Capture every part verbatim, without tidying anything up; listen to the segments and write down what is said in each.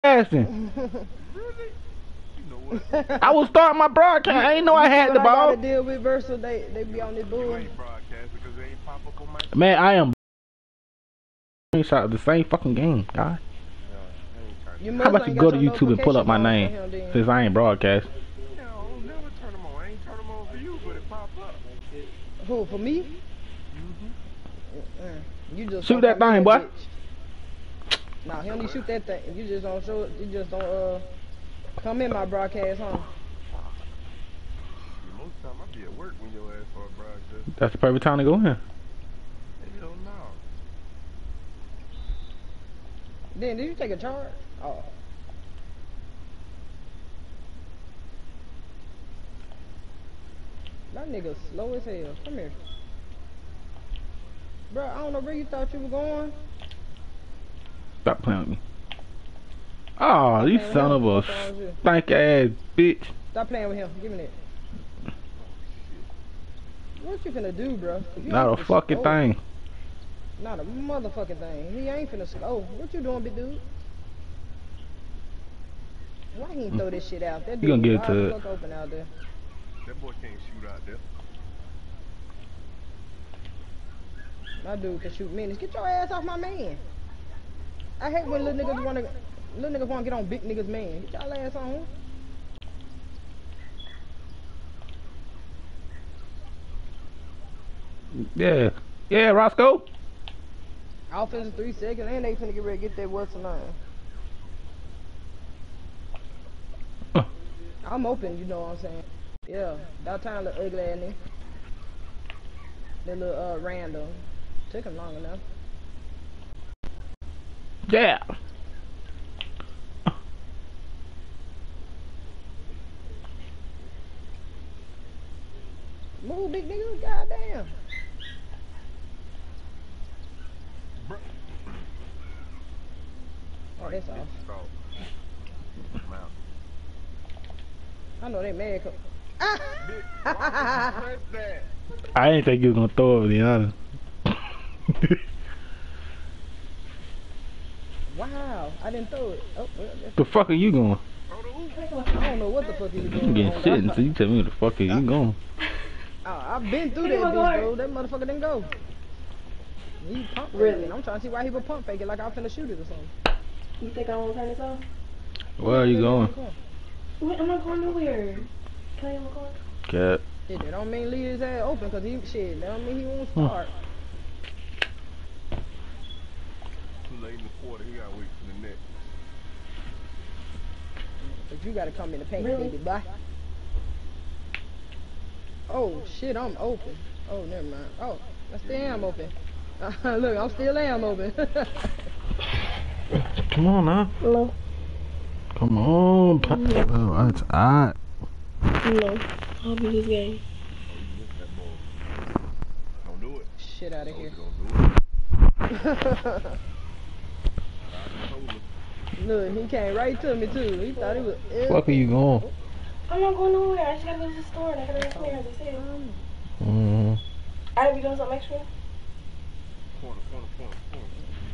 Asking. Really? You know what? I was starting my broadcast. I ain't know I You see had what the I gotta ball. deal with, Versa? They they be on this You bull. ain't broadcasting because they ain't pop up on my Man, shit. I am screenshot of the same fucking game, guy. Yeah, I ain't trying to You hear How must that. about you ain't go got to your YouTube and pull up notifications my on for name him then. since I ain't broadcast? Yeah, I don't never turn them on. I ain't turn them on for you, but it pop up. Who, for me? Mm-hmm. Mm-mm. You just Shoot don't that come in thing, that boy. bitch. Nah, he only shoot that thing. You just don't show it. You just don't uh come in my broadcast, huh? Shit, most of the time I be at work when your ass start broadcasting. That's the perfect time to go in. Hell no. Then did you take a charge? Oh. That nigga slow as hell. Come here. Bro, I don't know where you thought you were going. Stop playing with me. Oh, Stop you playing with son him. of a What's wrong with you? stank ass bitch. Stop playing with him. Give me that. Oh, shit. What you finna do, bro? Cause you Not ain't a finna fucking score. thing. Not a motherfucking thing. He ain't finna score. What you doing, big dude? Why he ain't throw this shit out? That You dude gonna was get it wide the to it. fuck open out there. That boy can't shoot out there. My dude can shoot minutes. Get your ass off my man. I hate when little niggas wanna little niggas wanna get on big niggas man. Get y'all ass on. Yeah. Yeah, Roscoe. Offense in three seconds and they finna get ready to get that what's the name. Uh, I'm open, you know what I'm saying. Yeah, that time look ugly at me. That little uh random. Took him long enough. yeah. Move, big nigga, goddamn. Bruh. Oh, that's off. Stop. Mount. I know they mad. Cause... Bitch, why would you press that? I didn't think you was gonna throw it, to be honest. Wow, I didn't throw it. Oh, well, that's... The fuck are you going? Throw the hoop. I don't know what the fuck he was I'm doing. getting Oh, shit God. until you tell me where the fuck are you going. Oh, I've been through that bitch, though. That motherfucker didn't go. He pump faking. Really? I'm trying to see why he would pump fake it like I was finna shoot it or something. You think I want to turn this off? Where are you going? Wait, I'm not going nowhere. Can I have a car? Cat. Shit, that don't mean leave his ass open, cause he shit. That don't mean he won't Hmm. start. Too late in the quarter. He gotta wait for the next. But you gotta come in the paint, Really? baby, bye. Oh shit, I'm open. Oh, never mind. Oh, I still am open. Look, I'm still am open. Come on now. No. Come on. Pa- oh, that's alright. No. I'll be this game. Oh, you missed that ball. Don't do it. Shit out of Told here. you don't do it. I told him. Look, he came right to me too. He thought he was. Fuck are you going? I'm not going nowhere. I just gotta go to the store and I gotta go upstairs. That's it. Mm-hmm. I gotta be doing something extra. Corner, corner, corner, corner.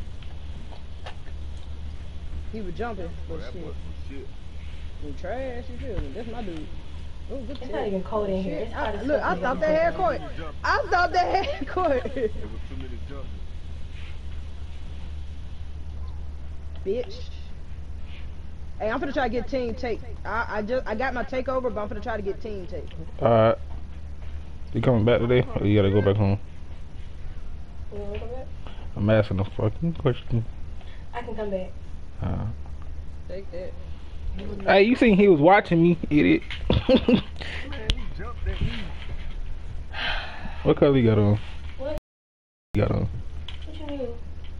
He was jumping, Bro, but that shit. boy some shit. He trash, you feel me? That's my dude. Oh, good It's tip. not even cold in here. Shit, It's I, hot as look, fuck I in thought here. they had court. I thought they had court. There was too many jumping. Bitch. Hey, I'm finna try to get team take. I, I just I got my takeover, but I'm finna try to get team take. Alright. You coming back today? Or you gotta go back home? You wanna come back? I'm asking a fucking question. I can come back. Uh, Take that. hey, you seen he was watching me, idiot. Man, he jumped at me. What color you got on? What? You got on? What you mean?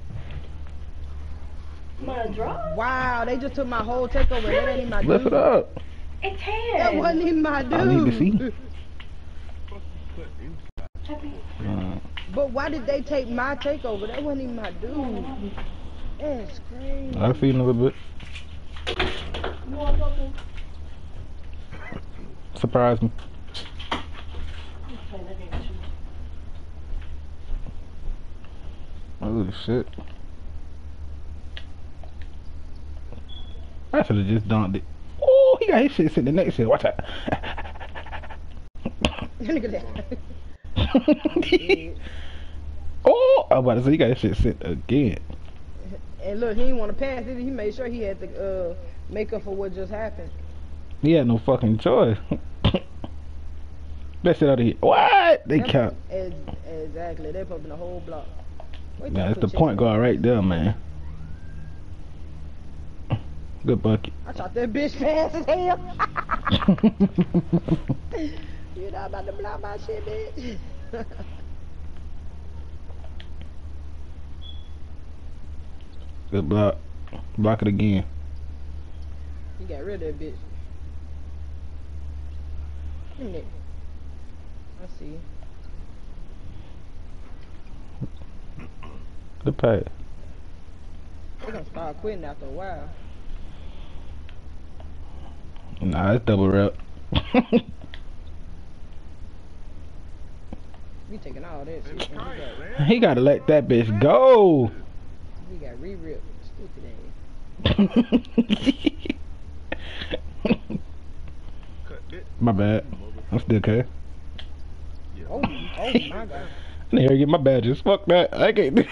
My draw? Wow, they just took my whole takeover. That ain't even my dude. Lift it up. It's ten. That wasn't even my dude. I need to see. Happy. Uh, But why did they take my takeover? That wasn't even my dude. That's crazy. I see in a little bit. You want something? Surprise me. Oh shit. I should have just dunked it. Oh, he got his shit sitting next to it. Watch out. Look at that. Oh, I was about to say he got his shit sent again. And look, he didn't want to pass it. He made sure he had to uh, make up for what just happened. He had no fucking choice. That shit out of here. What? They That- count. ex- Exactly. They're pumping the whole block. Wait till Yeah, I that's put the point chicken- guard right there, man. Good bucket. I shot that bitch fast as hell. You're not about to block my shit, bitch. Good block. Block it again. You got rid of that bitch. Give me that. I see. Good pass. They're gonna start quitting after a while. Nah, it's double rep. We taking all that shit. It's And tight, we got, man. He gotta let that bitch go. we got re-ripped. Stupid Cut it. My bad. I'm still okay. Yeah. ass. Oh, oh my god. I need to get my badges. Fuck that. I can't do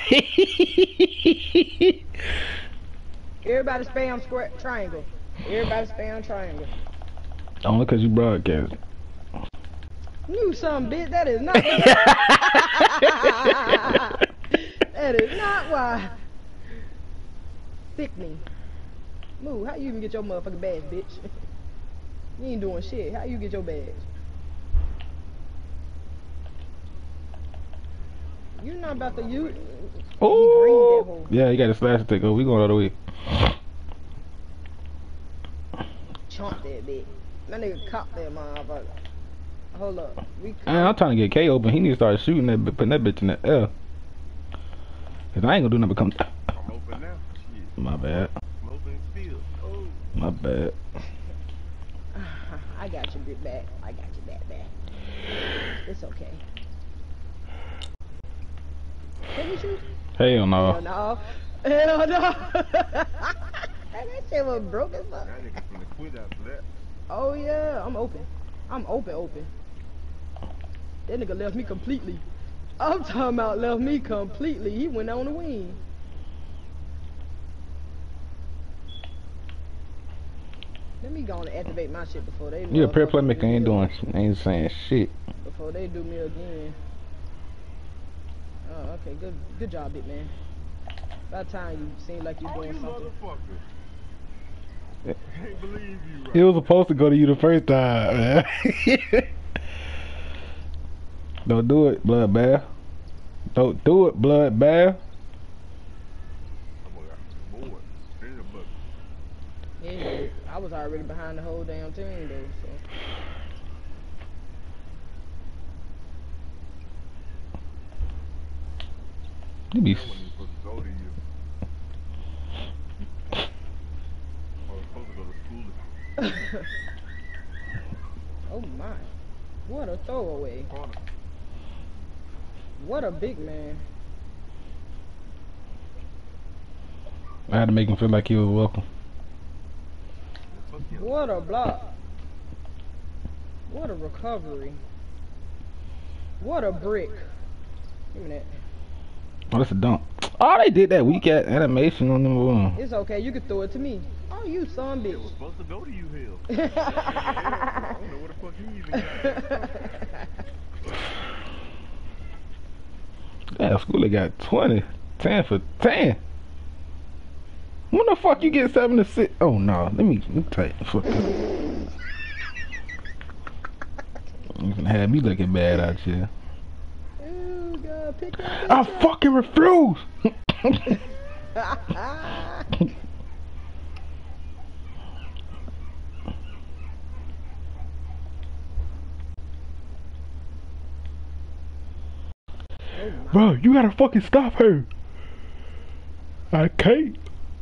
Everybody spam square triangle. Everybody spam triangle. Only because you broadcast. You some bitch. That is not. That is not why. Sickening. Move. How you even get your motherfucking badge, bitch? You ain't doing shit. How you get your badge? You not about to use. Oh, yeah, you got to slash it. Take over. We going all the way. Chomp that bitch. That nigga cop that motherfucker. Hold up. We Man, I'm trying to get K open. He need to start shooting that, putting that bitch in the air. Cause I ain't gonna do nothing but come. I'm open now. Shit. My bad. I'm open still. Oh. My bad. I got your big back. I got your back back. It's okay. Can you shoot? Hell Hell no. no. Hell no. That shit was broke as fuck. That nigga finna quit after that. Oh yeah, I'm open. I'm open, open. That nigga left me completely. I'm talking about left me completely. He went on the wing. Let me go and activate my shit before they. You a pure motherfucking playmaker. do Ain't me- doing. Ain't saying shit. Before they do me again. Oh, okay, good, good job, big man. About time you seem like you're Oh, doing you something. motherfucker. Can't believe you, right? It was supposed to go to you the first time, man. Don't do it, bloodbath. Don't do it, bloodbath. I'm gonna board. In the bucket. Yeah, I was already behind the whole damn team though, so. You be. That wasn't even supposed to go to you. I was supposed to go to school. Oh my. What a throwaway. Corner. What a big man. I had to make him feel like he was welcome. Fuck you. What a block. What a recovery. What a brick. Give me that. Oh, that's a dunk. Oh, they did that weak ass animation on number one. It's okay, you can throw it to me. Oh, you son It was bitch. supposed to go to you, Hill. I don't know where the fuck you even got it. Yeah, school they got twenty. ten for ten. When the fuck you get seven to six? Oh no, let me, let me tell you. Fuck this. You can have me looking bad out here. Ooh, God, pick that I bitch up. fucking refuse. Oh my. Bro, you gotta fucking stop her. I can't.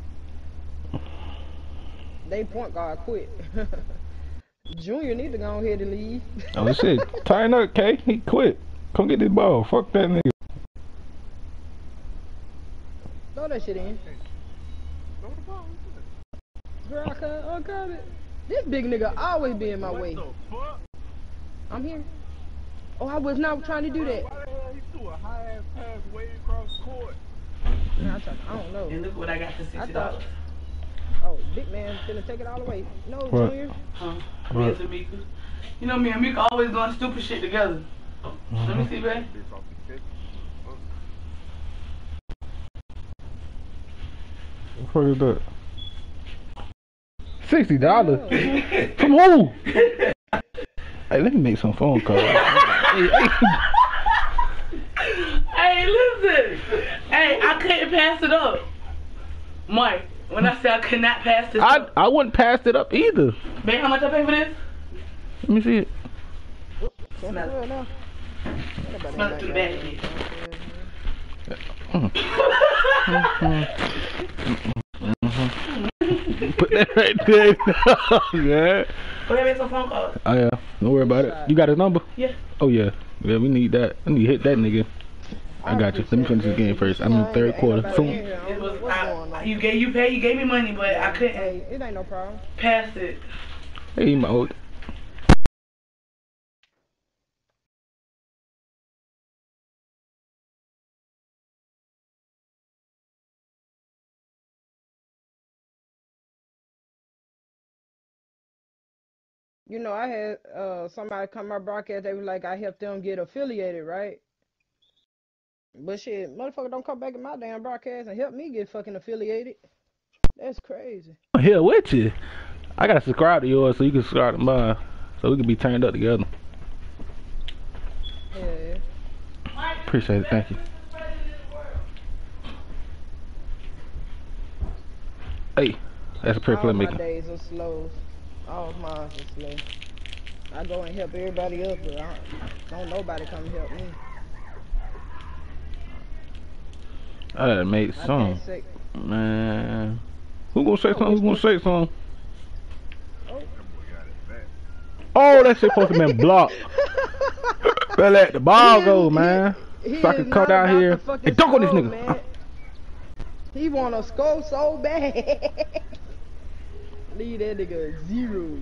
They point guard quit. Junior need to go ahead and leave. Oh shit, tighten up, K. He quit. Come get this ball. Fuck that nigga. Throw that shit in. Throw the ball. Bro, I got, I got it. This big nigga always be in my way. What the fuck? I'm here. Oh, I was not trying to do that. Why the hell he threw a high ass pass way across court? Nah, I, tried, I don't know. And look what I got for I sixty thought, dollars. oh, big man finna take it all away. No, What? Junior. Huh? What? Me and Tamika. You know me and Mika always doing stupid shit together. Mm-hmm. Let me see, babe. Bitch off the catch. What the fuck is that? Sixty dollars Oh. from who? Hey, let me make some phone calls. hey, hey. Hey, listen. Hey, I couldn't pass it up. Mike, when I said I could not pass this I up. I wouldn't pass it up either. Babe, how much I pay for this? Let me see it. Can't Smell do it. it now. Nobody Smell it like through the that. Mm. Put that right there. Yeah. Go ahead and make some phone calls. Oh yeah. Don't worry about it. You got his number? Yeah. Oh yeah. Yeah, we need that. I need to hit that nigga. I got you. Let me finish this game first. I'm in the third quarter. Soon. It was, I, you gave you pay, you gave me money, but I couldn't Hey, it ain't no problem. pass it. Hey, my old. You know, I had uh somebody come my broadcast. They was like, I helped them get affiliated, right? But shit, motherfucker, don't come back in my damn broadcast and help me get fucking affiliated. That's crazy. I'm here with you. I gotta subscribe to yours so you can subscribe to mine, so we can be turned up together. Yeah, yeah. Appreciate it. Thank you. Hey, that's a pretty All my playmaker. days are slow. All of mine are slow. I go and help everybody else, but I don't, don't nobody come help me. I done made I some. can't say. Man. Who gonna say something? Who gonna say something? Oh. That boy got it back. Oh, that shit supposed to been blocked. Better let the ball He go, is- man. He So I is can come not down about here to fucking and dunk on this score, nigga. man. He wanna score so bad. Leave that nigga at zero.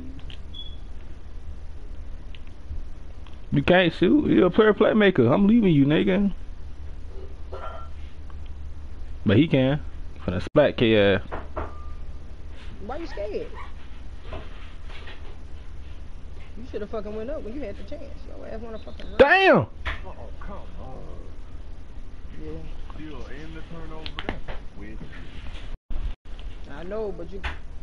You can't shoot. You're a player playmaker. I'm leaving you, nigga. But he can. Finna splat K ass. Why you scared? You should have fucking went up when you had the chance. Your ass wanna fucking run. Damn! Oh, come on. Yeah, Still in the turnover there. With I know, but you.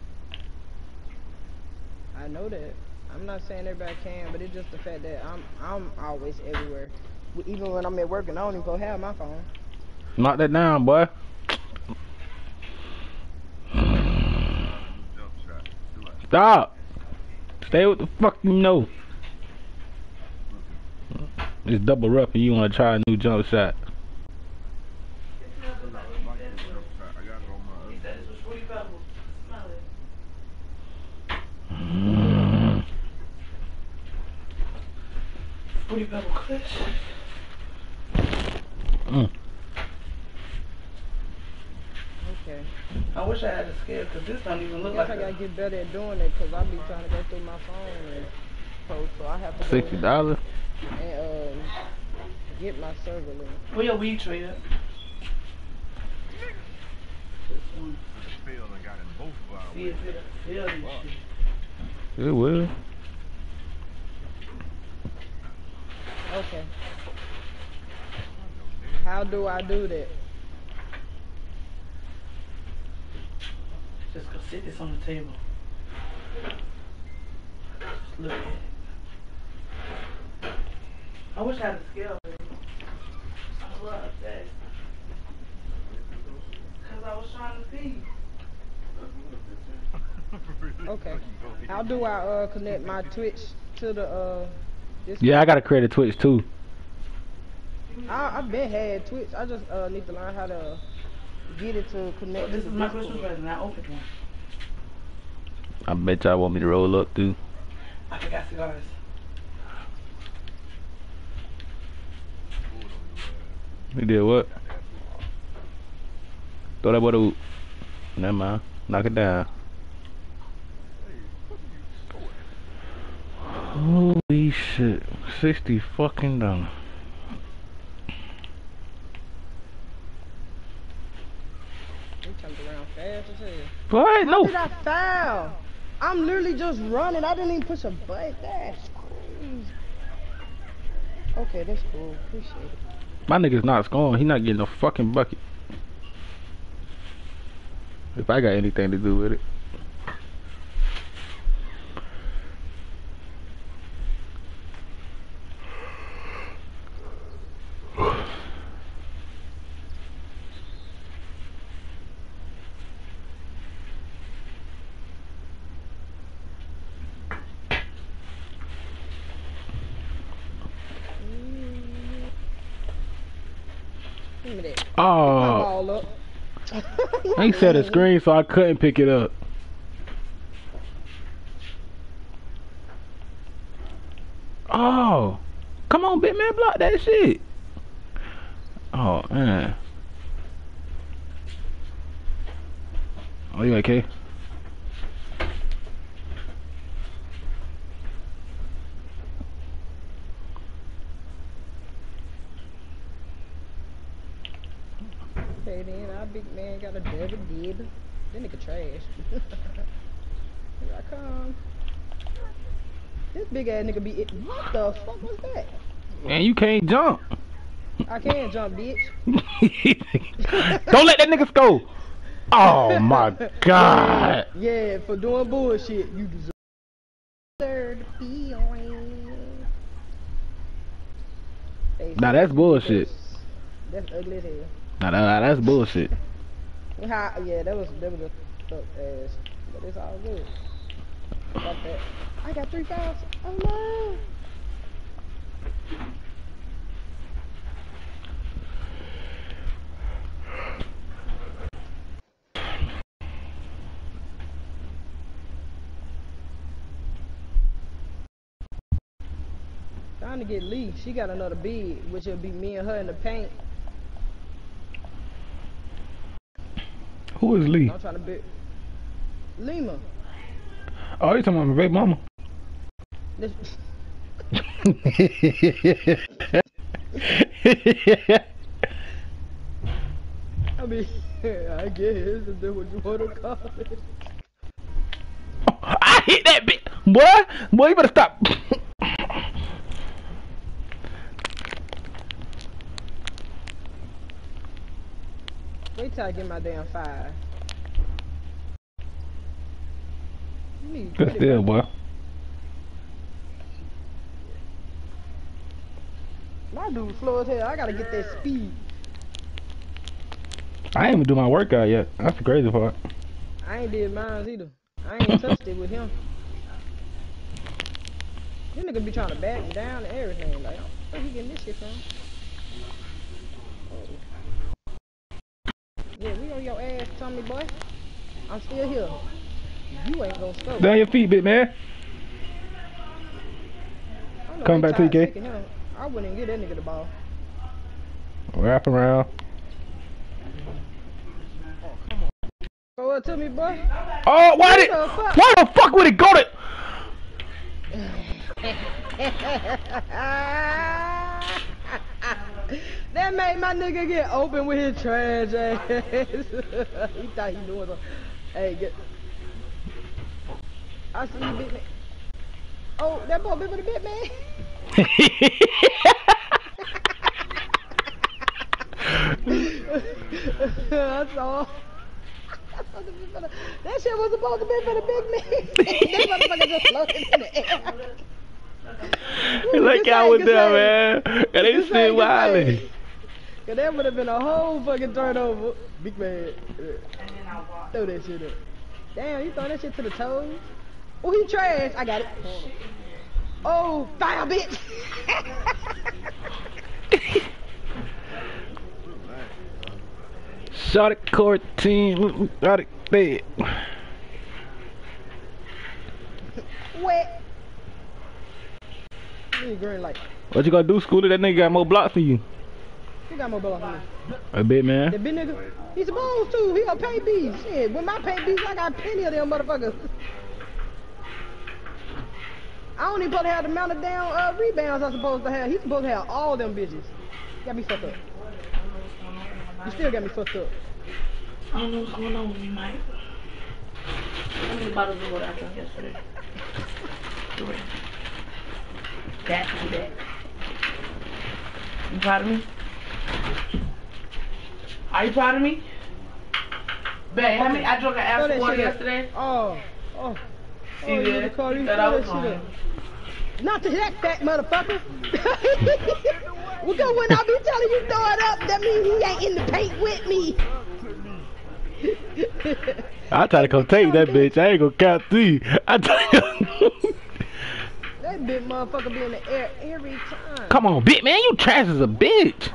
I know that. I'm not saying everybody can, but it's just the fact that I'm I'm always everywhere. Even when I'm at work and I don't even go have my phone. Knock that down, boy. jump shot. Do it. Stop. Stay with the fuck you know. It's double rough and you wanna try a new jump shot. I got it on my He said this was fruity pebbles. Smell it. Mm. Fruity pebble kush. Mm. Okay. I wish I had a scale because this don't even I look guess like I gotta a... get better at doing it because I be trying to go through my phone and post, so I have to go Sixty dollars. and um, get my server link. Where your weed tray at? This one. field and got in both of our See if it'll feel this shit. It will. Okay. How do I do that? Just go sit this on the table. Just look at it. I wish I had a scale, baby. I love that. Because I was trying to see. Okay. How do I uh connect my Twitch to the uh? This Yeah, I gotta create a Twitch too. I I've been had Twitch. I just uh need to learn how to get it to connect. Oh, this to is my Discord. Christmas present. I opened one. I bet y'all want me to roll up too. I forgot cigars. You did what? Throw that boy the oop. Never mind. Knock it down. Holy shit. sixty fucking dollars. He turned around fast as hell. What? How No. did I foul? I'm literally just running. I didn't even push a button. That's crazy. Okay, that's cool. Appreciate it. My nigga's not scoring. He not getting a fucking bucket. If I got anything to do with it. Give me that. Oh, Ball up. he set a screen so I couldn't pick it up. Oh, come on, big man, block that shit. Oh man. Oh, you okay? Okay, then our big man got a double dib. That nigga trash. Here I come. This big ass nigga be it. What the fuck was that? Man, you can't jump. I can't jump, bitch. Don't let that nigga score. Oh my god. Yeah, for doing bullshit, you deserve third feeling. Now that's bullshit. That's ugly as hell. Nah, nah, that's bullshit. How, yeah, that was that was a fuck ass, but it's all good. Got that. I got three fouls. Oh no. Trying to get Lee. She got another bid, which will be me and her in the paint. Who is Lee? I'm trying to bid Lima. Oh, you talking about my baby mama? This I mean, I guess if that's what you want to call it. I hit that bitch, boy. Boy, you better stop. Wait till I get my damn five. You need Good still, boy. My dude slow as hell. I gotta get that speed. I ain't even do my workout yet. That's the crazy part. I ain't did mine either. I ain't touched it with him. This nigga be trying to back me down and everything. Like, where he getting this shit from? Yeah, we on your ass, Tommy boy. I'm still here. You ain't gonna score. Down your feet, big man. Come back to you, K. I wouldn't get that nigga the ball. Wrap around. Throw it to me, boy. Oh, why did? the fuck? Why the fuck would it go to? That made my nigga get open with his trash ass. He thought he doing something. Hey, get. I see you, big man. Oh, that boy big with a bit, man. I saw. That shit was supposed to be for the big man. That motherfucker just floated in the air. Look out with them, man. And they still wildin'. Cause that would have been a whole fucking turnover. Big man. Throw that shit up. Damn, you throwing that shit to the toes? Oh, he trash. I got it. Oh, fire, bitch. Shot it, court team. Got it, bed. Wet. You green like. What you gonna do, Scooter? That nigga got more blocks than you. Who got more blocks than me? A bit, man. The big nigga, he's supposed to. He a pay bees. Shit, with my pay bees, I got plenty of them motherfuckers. I don't even supposed to have the amount of damn uh, rebounds I'm supposed to have. He's supposed to have all them bitches. Got me fucked up. You still got me fucked up. I don't know what's going on with me, Mike. How many bottles of water I drank yesterday? Three. That to that. You proud of me? Are you proud of me? Babe, how many? I drank an Throw apple that water shit up. yesterday. Oh, oh. See Oh, you there? the car, you You thought throw I was that shit lying. up. Not to that fat motherfucker. Because when I be telling you throw it up, that means he ain't in the paint with me. I try to come take that bitch. I ain't gonna count three. I try to... That big motherfucker be in the air every time. Come on, bitch, man. You trash as a bitch.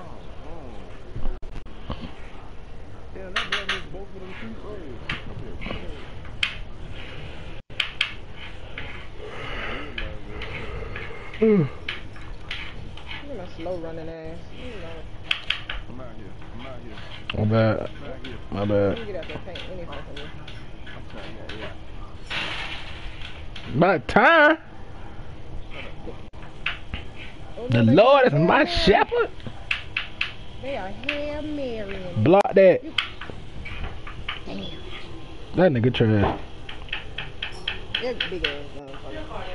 Damn, that boy missed both of them free throws. Look at my slow running ass. I'm out here. I'm out here. My bad. I'm out here. My Let bad. me get out that paint any fucking way. I'm trying to get My time. Oh, The no, they Lord are is my Hail Mary. shepherd. They are Hail Marrying. Block that. Damn. That nigga trash. That big ass motherfucker.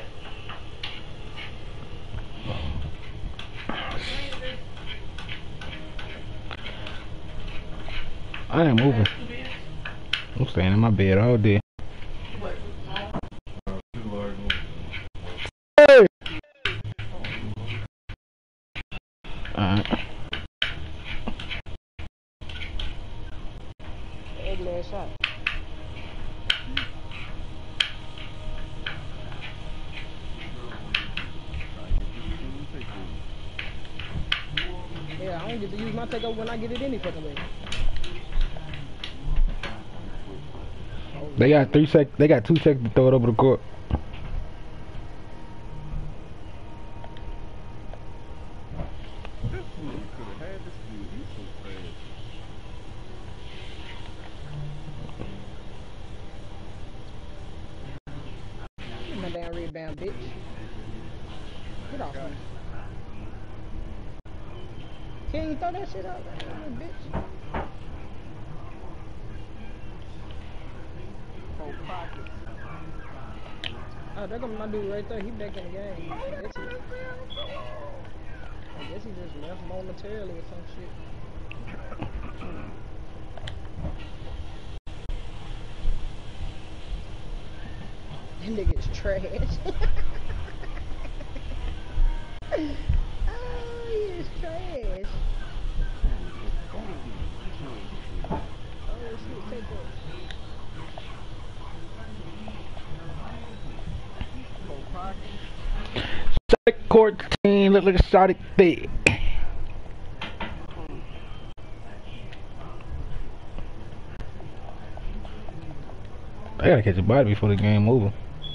I ain't moving. I'm staying in my bed all day. Hey! Alright. Ugly ass shot. Yeah, I don't get to use my takeover when I get it any fucking way. They got three sec. They got two seconds to throw it over the court. This fool could have had this fool. He's so fast. Get my damn rebound, bitch. Get off me. Can you throw that shit out, bitch? Four pockets. Oh, there goes my dude right there. He back in the game. I guess he, I guess he just left momentarily or some shit. That nigga is trash. Oh, he is trash. Oh, shit, take that. Four pockets. Shot court team look like a shot thick. I gotta catch a body before the game over.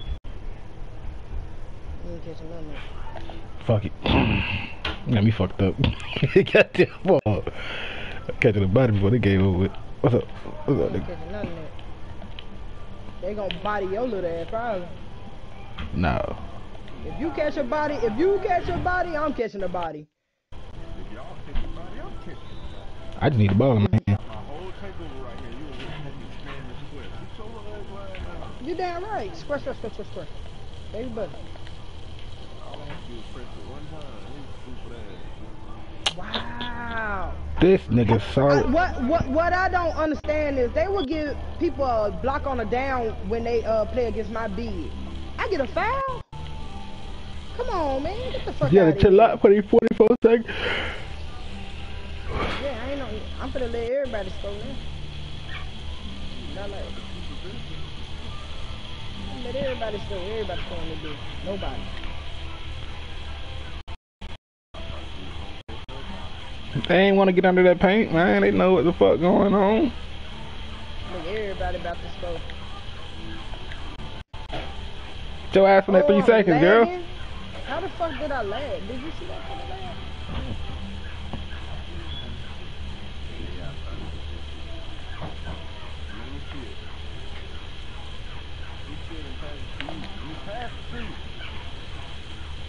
You ain't catching nothing. Fuck it. Got me fucked up. Goddamn ball. Catching a body before the game over with. What's up? What's up, You ain't nigga? catching nothing there. They gonna body your little ass probably. No. If you catch a body, if you catch a body, I'm catching a body. If y'all catch somebody, I'm catching somebody. I just need the ball in my hand. My whole takeover right here. You was fucking spamming square. Get your little ass right now. You damn right. Square, square, square, square, square. Baby buddy. All I have to do is press it one time. He's stupid ass. Wow. This nigga I, solid. what what what I don't understand is they will give people a block on a down when they uh play against my bid. I get a foul? Come on, man. Get the fuck You out gotta of chill here. out for these forty-four seconds. Yeah, I ain't no, I'm finna let everybody score now. Not like I'm let everybody score. Everybody scoring to do. Nobody. They ain't wanna get under that paint, man. They know what the fuck going on. Look, everybody about to score. Get your ass in that Oh, three I'm seconds, girl. lagging? How the fuck did I lag? Did you see that fucking lag? Let me see it. You see it and pass it to you. You pass it to you.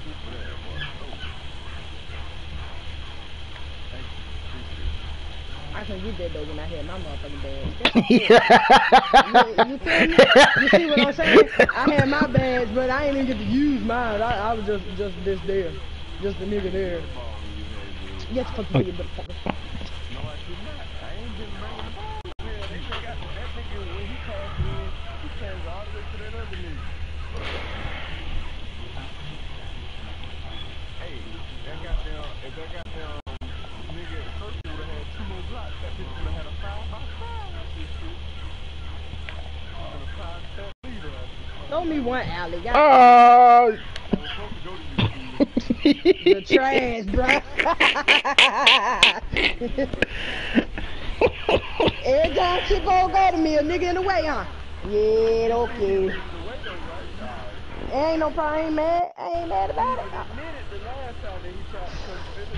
I couldn't get that though when I had my motherfucking badge. you, you feel me? You see what I'm saying? I had my badge, but I ain't even get to use mine. I, I was just just this there. Just the nigga there. Yes, fuck you, motherfucker. No, I did not. I ain't been bringing the ball. Yeah, they got that nigga when he passed in, he changed all the way to that other nigga. Hey, that goddamn, if that goddamn nigga at first would have had two more blocks, that bitch would have had a five by five. And a five step leader. Throw me one alley, God. Oh. I was supposed to go to you. The trash, bro. Every time she gon' go to me, a nigga in the way, huh? Yeah, okay. Ain't no problem, I ain't mad. I ain't mad about it. The last time that he tried to come finish.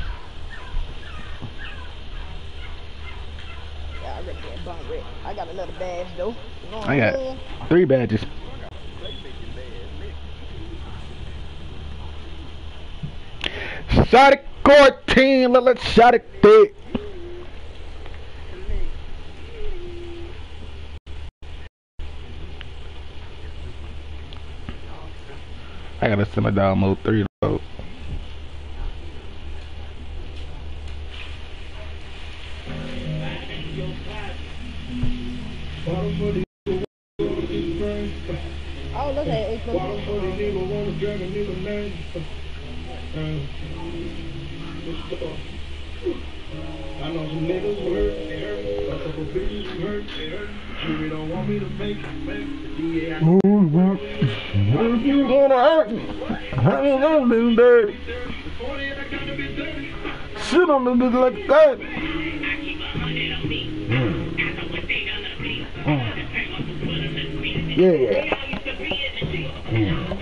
Yeah, I read that bum red. I got another badge though. Go I got ahead. three badges. Shot it, fourteen. Let, let's shot it thick. I gotta send my download three though. Oh, look at it. I know some niggas hurt, they hurt, a couple bitches hurt, they hurt. You don't want me to make it, make it. Yeah, I know. If you gonna hurt me, I ain't gonna be dirty. Shit on the bitch like that. Yeah. Mm.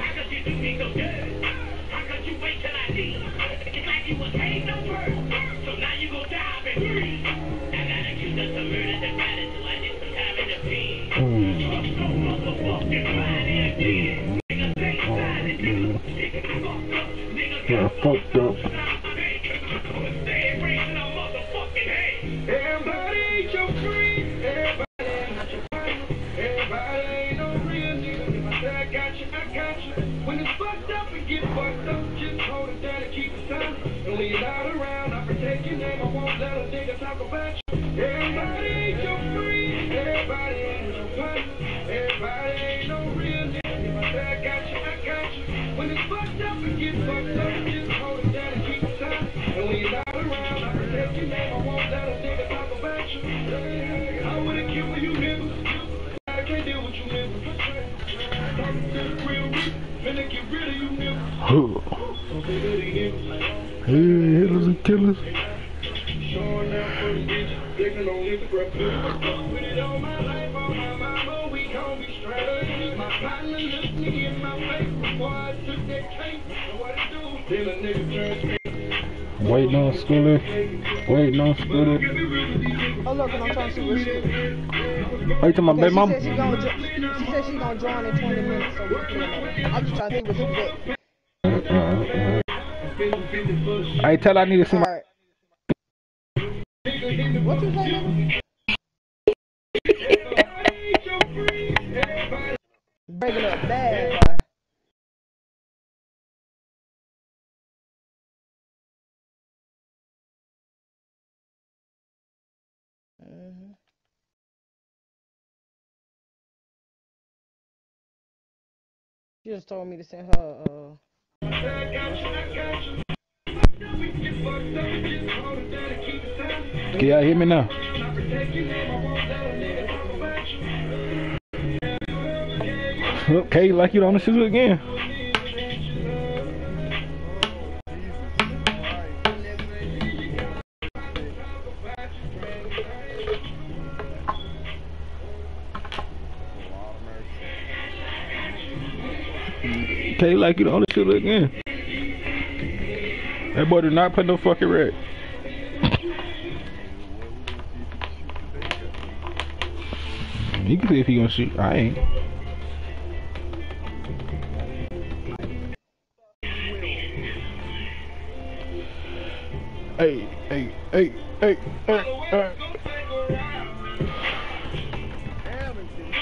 Yeah, fucked up. Everybody ain't your friend. Everybody ain't your friend. Everybody ain't no real nigga. If I say I got you, I got you. When it's fucked up and get fucked up, just hold it down and keep it silent. And when you're not around, I protect your name. I won't let a nigga talk about you. Everybody ain't your friend. Everybody ain't your partner. Everybody ain't no real nigga. If I say I got you, I got you. When it's fucked up and get fucked up, just hold it down and keep it silent. And when you're not around, I protect your name. I won't let a nigga talk about you. I would've killed you, nigga. I can't deal with you, nigga. Talking to the real real, finna get rid of you, nigga. Hey, hitters and killers. Showing out for the bitch, flicking on Instagram. Put it on my life, on my mama, we gon' be straight. My partner looked me in my face before I took that cake. So what it do? Then a nigga turned. Waiting on Schooler. Waiting on Schooler. Oh, look, and I'm trying to see where she is. Are you talking about Okay, baby mama? she said she gonna, jo she said she gonna join in twenty minutes, so we can play that. I'm just trying to think what she said. I tell her I need to see my. Alright. What you say, nigga? Breaking up bad, boy. Mm-hmm. She just told me to send her, uh... Can y'all hear me now? Okay, like you don't want to shoot it again. Okay, like you don't want to shoot it again. That boy did not put no fucking red. You can see if he gonna shoot. I ain't. Hey, hey, hey, hey, hey, hey. Damn, it's been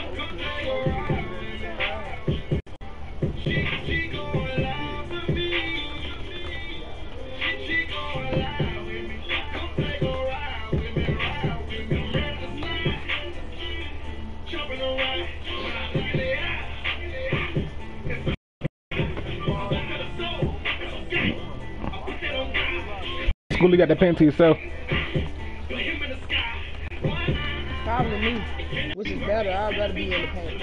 Schoolie got that paint to yourself. probably me, which is better. I'd rather be in the paint.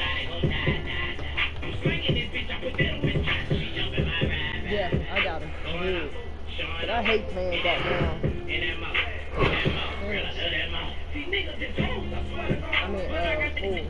Yeah, I got him. Good. But I hate playing goddamn. I mean, uh, fool.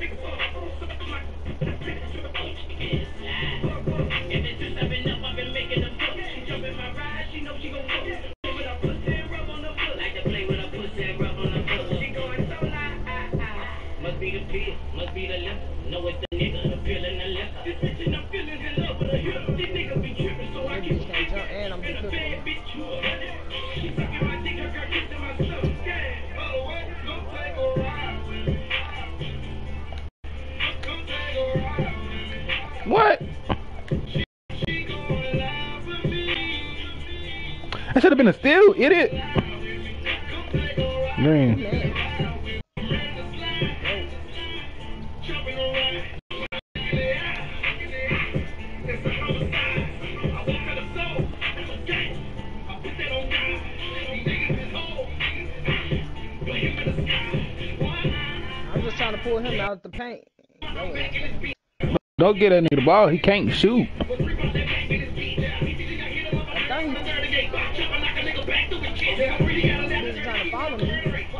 What? That should have been a steal, idiot. Green. I'm just trying to pull him out of the paint. Don't get that nigga the ball. He can't shoot. I think he's trying to follow me.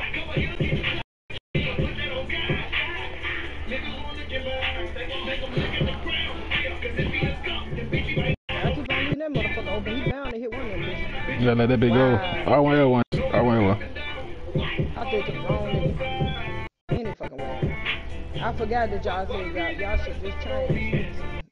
I keep on leaving that motherfucker open. He bound to hit one of them bitches. Yeah, let that big go. I want that one. I want that one. I think it's wrong nigga. Any fucking way. I forgot that y'all said y'all, y'all should just change.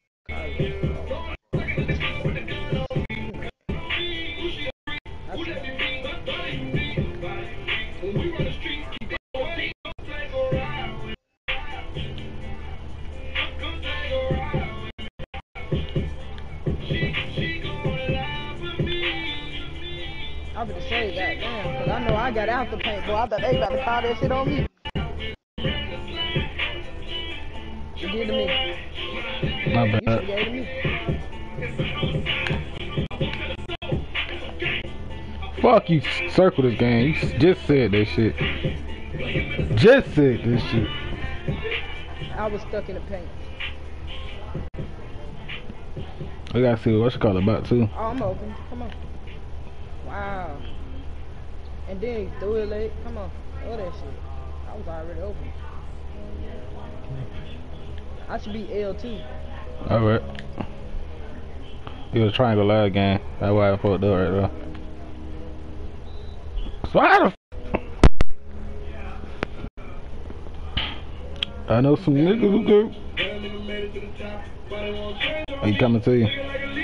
I'm gonna say that damn, cause I know I got out the paint, boy. I thought they about to call that shit on me. You did to me. My You bad. should gave to me. Fuck you, circle this game. You just said that shit. Just said this shit. I was stuck in the paint. We gotta see what you call it about too. Oh, I'm open. Come on. Wow. And then he threw it late. Come on. Throw that shit. I was already open. I should be L two. Alright. He was triangle last game. That's why I fucked up right there. So how the f I know some niggas who go. He coming to you.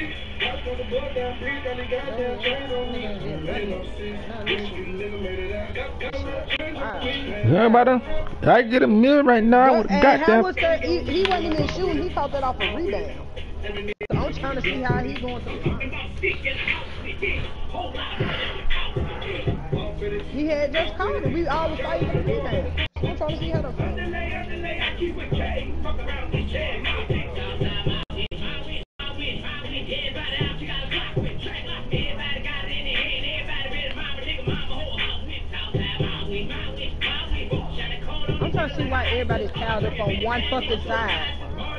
Everybody, I get a meal right now. With And goddamn. how was that? He, he wasn't even shooting. He caught that off a rebound. So I'm trying to see how he's going through. He had just caught it. We all was fighting for the rebound. So I'm trying to see how the fuck. I'm trying to see why everybody's piled up on one fucking side.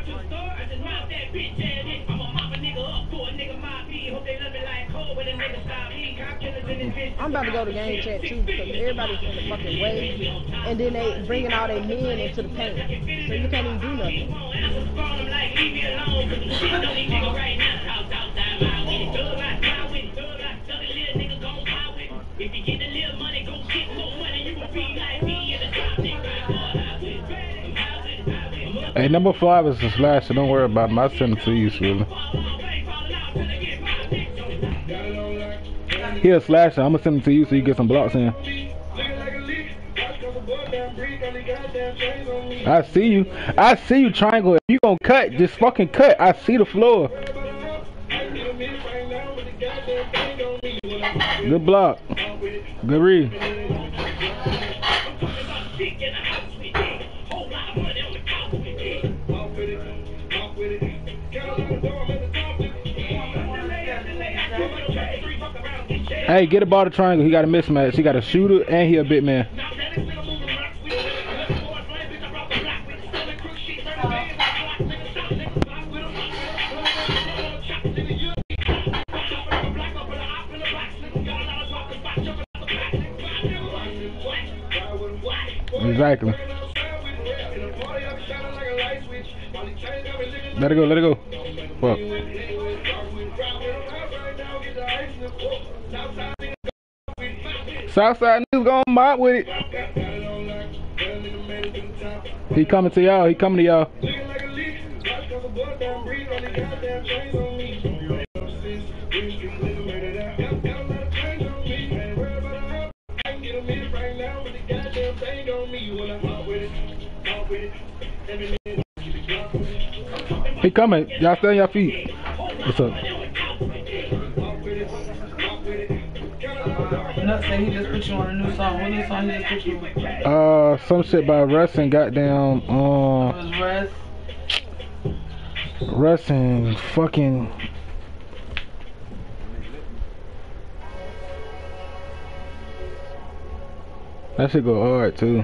I'm about to go to game chat too because everybody's in the fucking way, and then they bringing all their men into the paint, so you can't even do nothing. Hey, number five is the slash, so don't worry about him. I'll send him to you, Swilly. He a slasher. I'm gonna send him to you so you get some blocks in. I see you. I see you, Triangle. If you gonna cut, just fucking cut. I see the floor. Good block. Good read. Hey, get a ball to Triangle. He got a mismatch. He got a shooter and he a big man. Exactly. Let it go, let it go. Fuck. Southside niggas gonna mop with it. He coming to y'all, he coming to y'all. He coming. Y'all stay on your feet. What's up? Nuts say he just put you on a new song. What new song he just put you on? Uh, some shit by Russ and goddamn, um, It was Russ. Russ and fucking. That shit go hard too.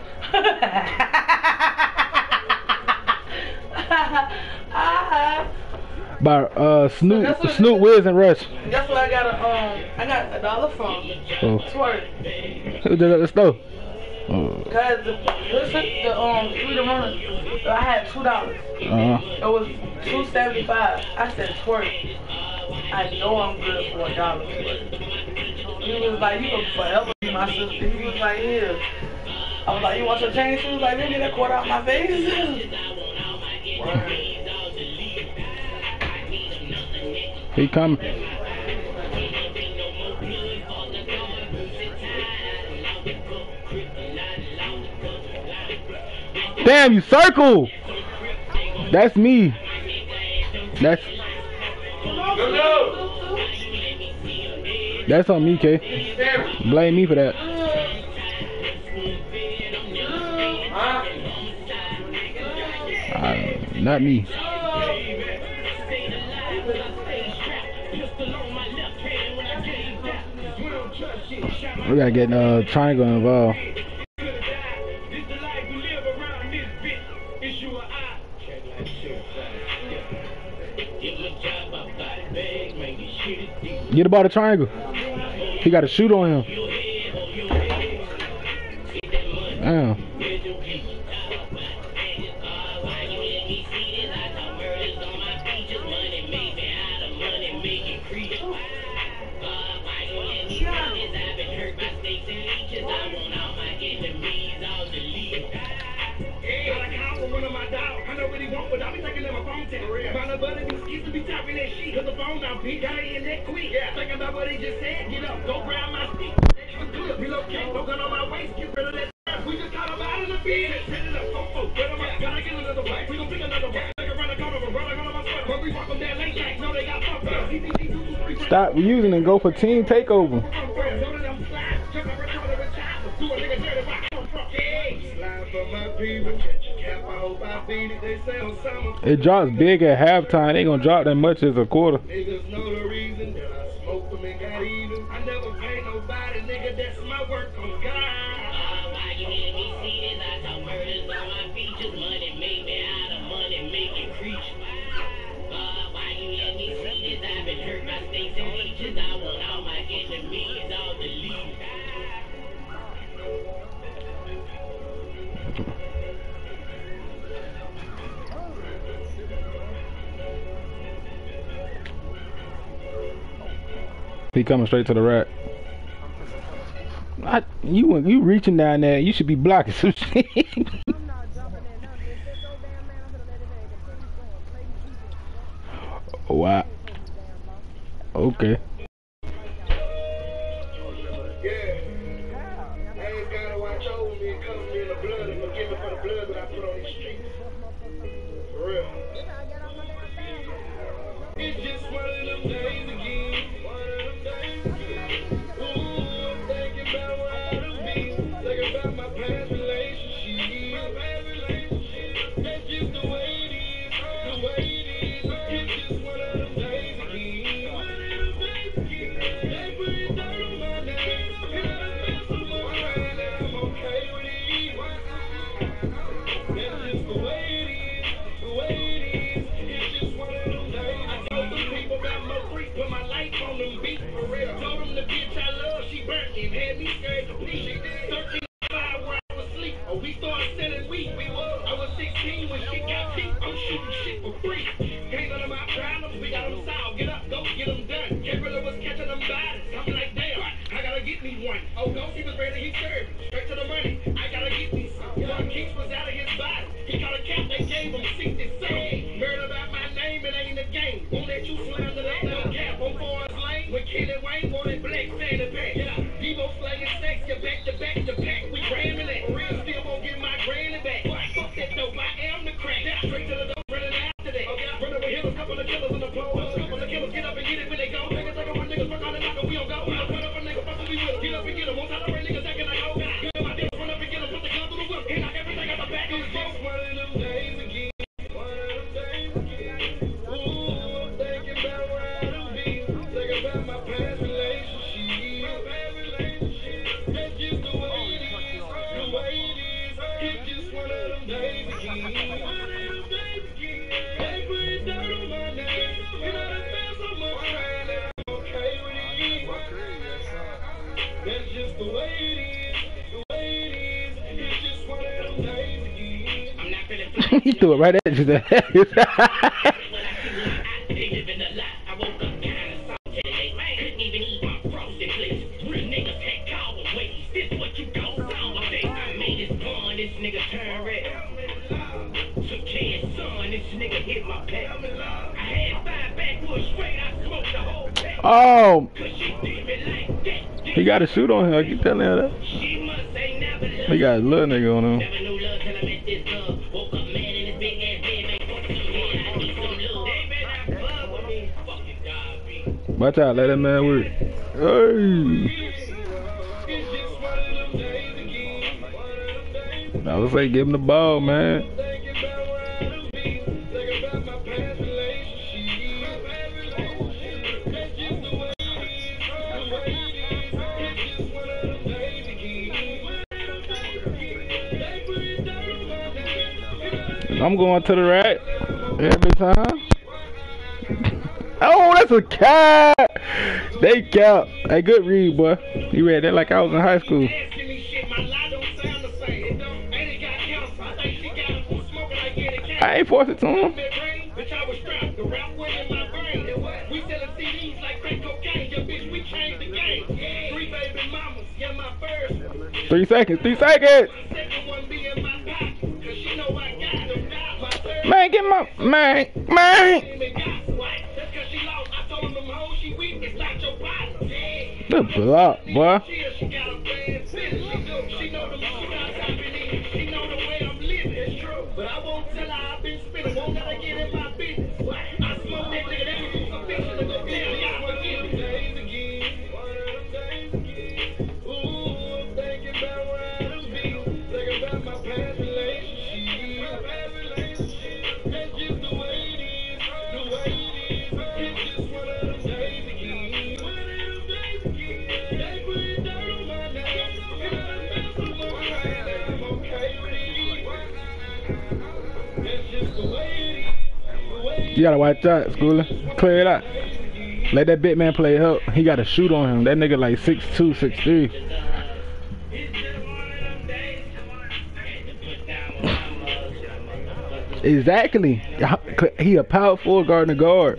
By uh Snoop, so Snoop Wiz and Rush. That's what I got a um I got a dollar from. Oh. Twerk. Who did at the store? Oh. Cause the, listen, the um we the runner, I had two dollars. Uh-huh. It was two seventy five. I said twerk. I know I'm good for a dollar. He was like, you gonna forever be my sister. He was like, yeah. I was like, you want your change? She was like, let me get that quarter out my face. He coming. Damn, you circle. That's me. That's That's on me, K. Blame me for that. Uh, not me. We gotta get uh Triangle involved. Get about a Triangle. He got a shoot on him. Damn. Stop using and go for team takeover. It drops big at halftime. They gonna drop that much as a quarter. Niggas know the reason that I smoke them and got even. I never pay nobody, nigga. That's my work on God. Why you hear me see this? I saw murders on my features. Money made me out of money making creatures. Why you hear me see this? I've been hurt by snakes and leeches. I want all my enemies all the leave. He coming straight to the rack. I, you you reaching down there, you should be blocking some shit. Wow. Okay. It's just one of them days again. One of them days again. Ooh, I'm thinking about where I done been. Thinking about my past relationship. My past relationship. That's just the way it is. The way it is. It's just one of them days again. One of them days again. They put it down on my name. And I done felt so much pain that I'm okay with it. That's just the way it is. The way it is. It's just one of them days. I told some people about my freak, put my life on them beat for real. Told them the bitch I love, she burnt me and had me scared to pee. She did thirteen five where I was asleep. Oh, we started selling weed. We was. I was sixteen when shit got deep. I'm shooting shit for free. Ain't none of my problems. We got them solved. Get up, go, get them done. Gabriella was catching them bodies. I'm like, damn, I gotta get me one. Oh, go, he was ready, he served. Straight to the money. I gotta get me some. One Keeks was out of his body. He got a cap, they gave him sixty-seven. Murder about my name, it ain't a game. Won't let you slander that little cap on Forest Lane. When Kenny Wayne wanted black fanny pack. Yeah, Devo slanging sex, you back to back to back. We ramming that. Real still won't get my granny back. Fuck that dope, I am the crack. Now straight to the dope, running after that. Run over here, a couple of killers on the pole. A couple of killers get up and get it when they go. Niggas like when niggas fuck on the knock and we don't go. Run up a nigga, fuck we will. Get up and get him. One time I run niggas acting like, oh God. Get my dick, run up and get him. Put the gun through the whip. And knock everything out the back of his face. One of them days again. One of them days again. Ooh, I'm thinking about where I done been. Thinking about my past relationship. My past relationship. That's just the way it is. The way it is. It's just one of them days again. One of them days again. They put it down on my name. And I done felt so much pain that I'm okay with it. That's just the way it is. The way it is. It's just one of them days again. I'm not finna He threw it right at you. when I see what I they living a lie. I woke up kinda salty. They couldn't even eat my frosted flakes. Real niggas had coward ways. This what you go wrong. I say I made this gun, this nigga turn red. Took care of son, this nigga hit my pet. I had five backwoods straight, I smoked the whole pack. Oh, Cause she did me like that. he got a shoot on him. I keep telling you that. She must say never loved He got a little nigga on him. Never knew love till I met this love. Woke up mad in his big ass bed, make fuck some head. I need some love. They better not fuck with me. Fucking God, be. Watch out, let that man work. Hey. It's just one of them days again. One of them days. I would say give him the ball, man. Thinking about where I done been. Thinking about my past relationship. My past relationship. That's just the way it is. The way it is. It's just one of them days again. One of them days again. They put it down on my name. I'm going to the right every time. Oh, that's a cat. They cap. Hey, good read, boy. You read that like I was in high school. Asking me shit, my lie don't sound the same. It don't, and it got cancer. I think she got it from smoking like yeah, it can't. I ain't forced it to him. Bitch, I was strapped. The rap went in my brain. We selling C Ds like crack cocaine. Yeah, bitch, we changed the game. Three baby mamas. Yeah, my first. Three seconds. Three seconds. My second one be in my pocket. Cause she know I got them. My third Man, get my man, man. name is God. What? That's cause she lost. I told them hoes she weak. It's not your body. Yeah. The block, boy. She got a bad finish. She know, she know the shootouts I've been in. She know the way I'm living. It's true. But I won't tell her I've been spinning. Won't let her get in my business. I smoke that nigga. That was some fiction to go down. Y'all forgive me. Days again. One of them days again. Ooh, I'm thinking about where I done been. Thinking about my past relationship. My past relationship. That's just the way it is. The way it is. It's just one of them days again. One of them days again. They put it down on my name. And I done felt so much pain that I'm okay with it. That's just the way it is. The way it You gotta watch out, Schooler. Clear it out. Let that big man play help. He got a shoot on him. That nigga like six two, six three. Exactly. He a power forward guard and a guard.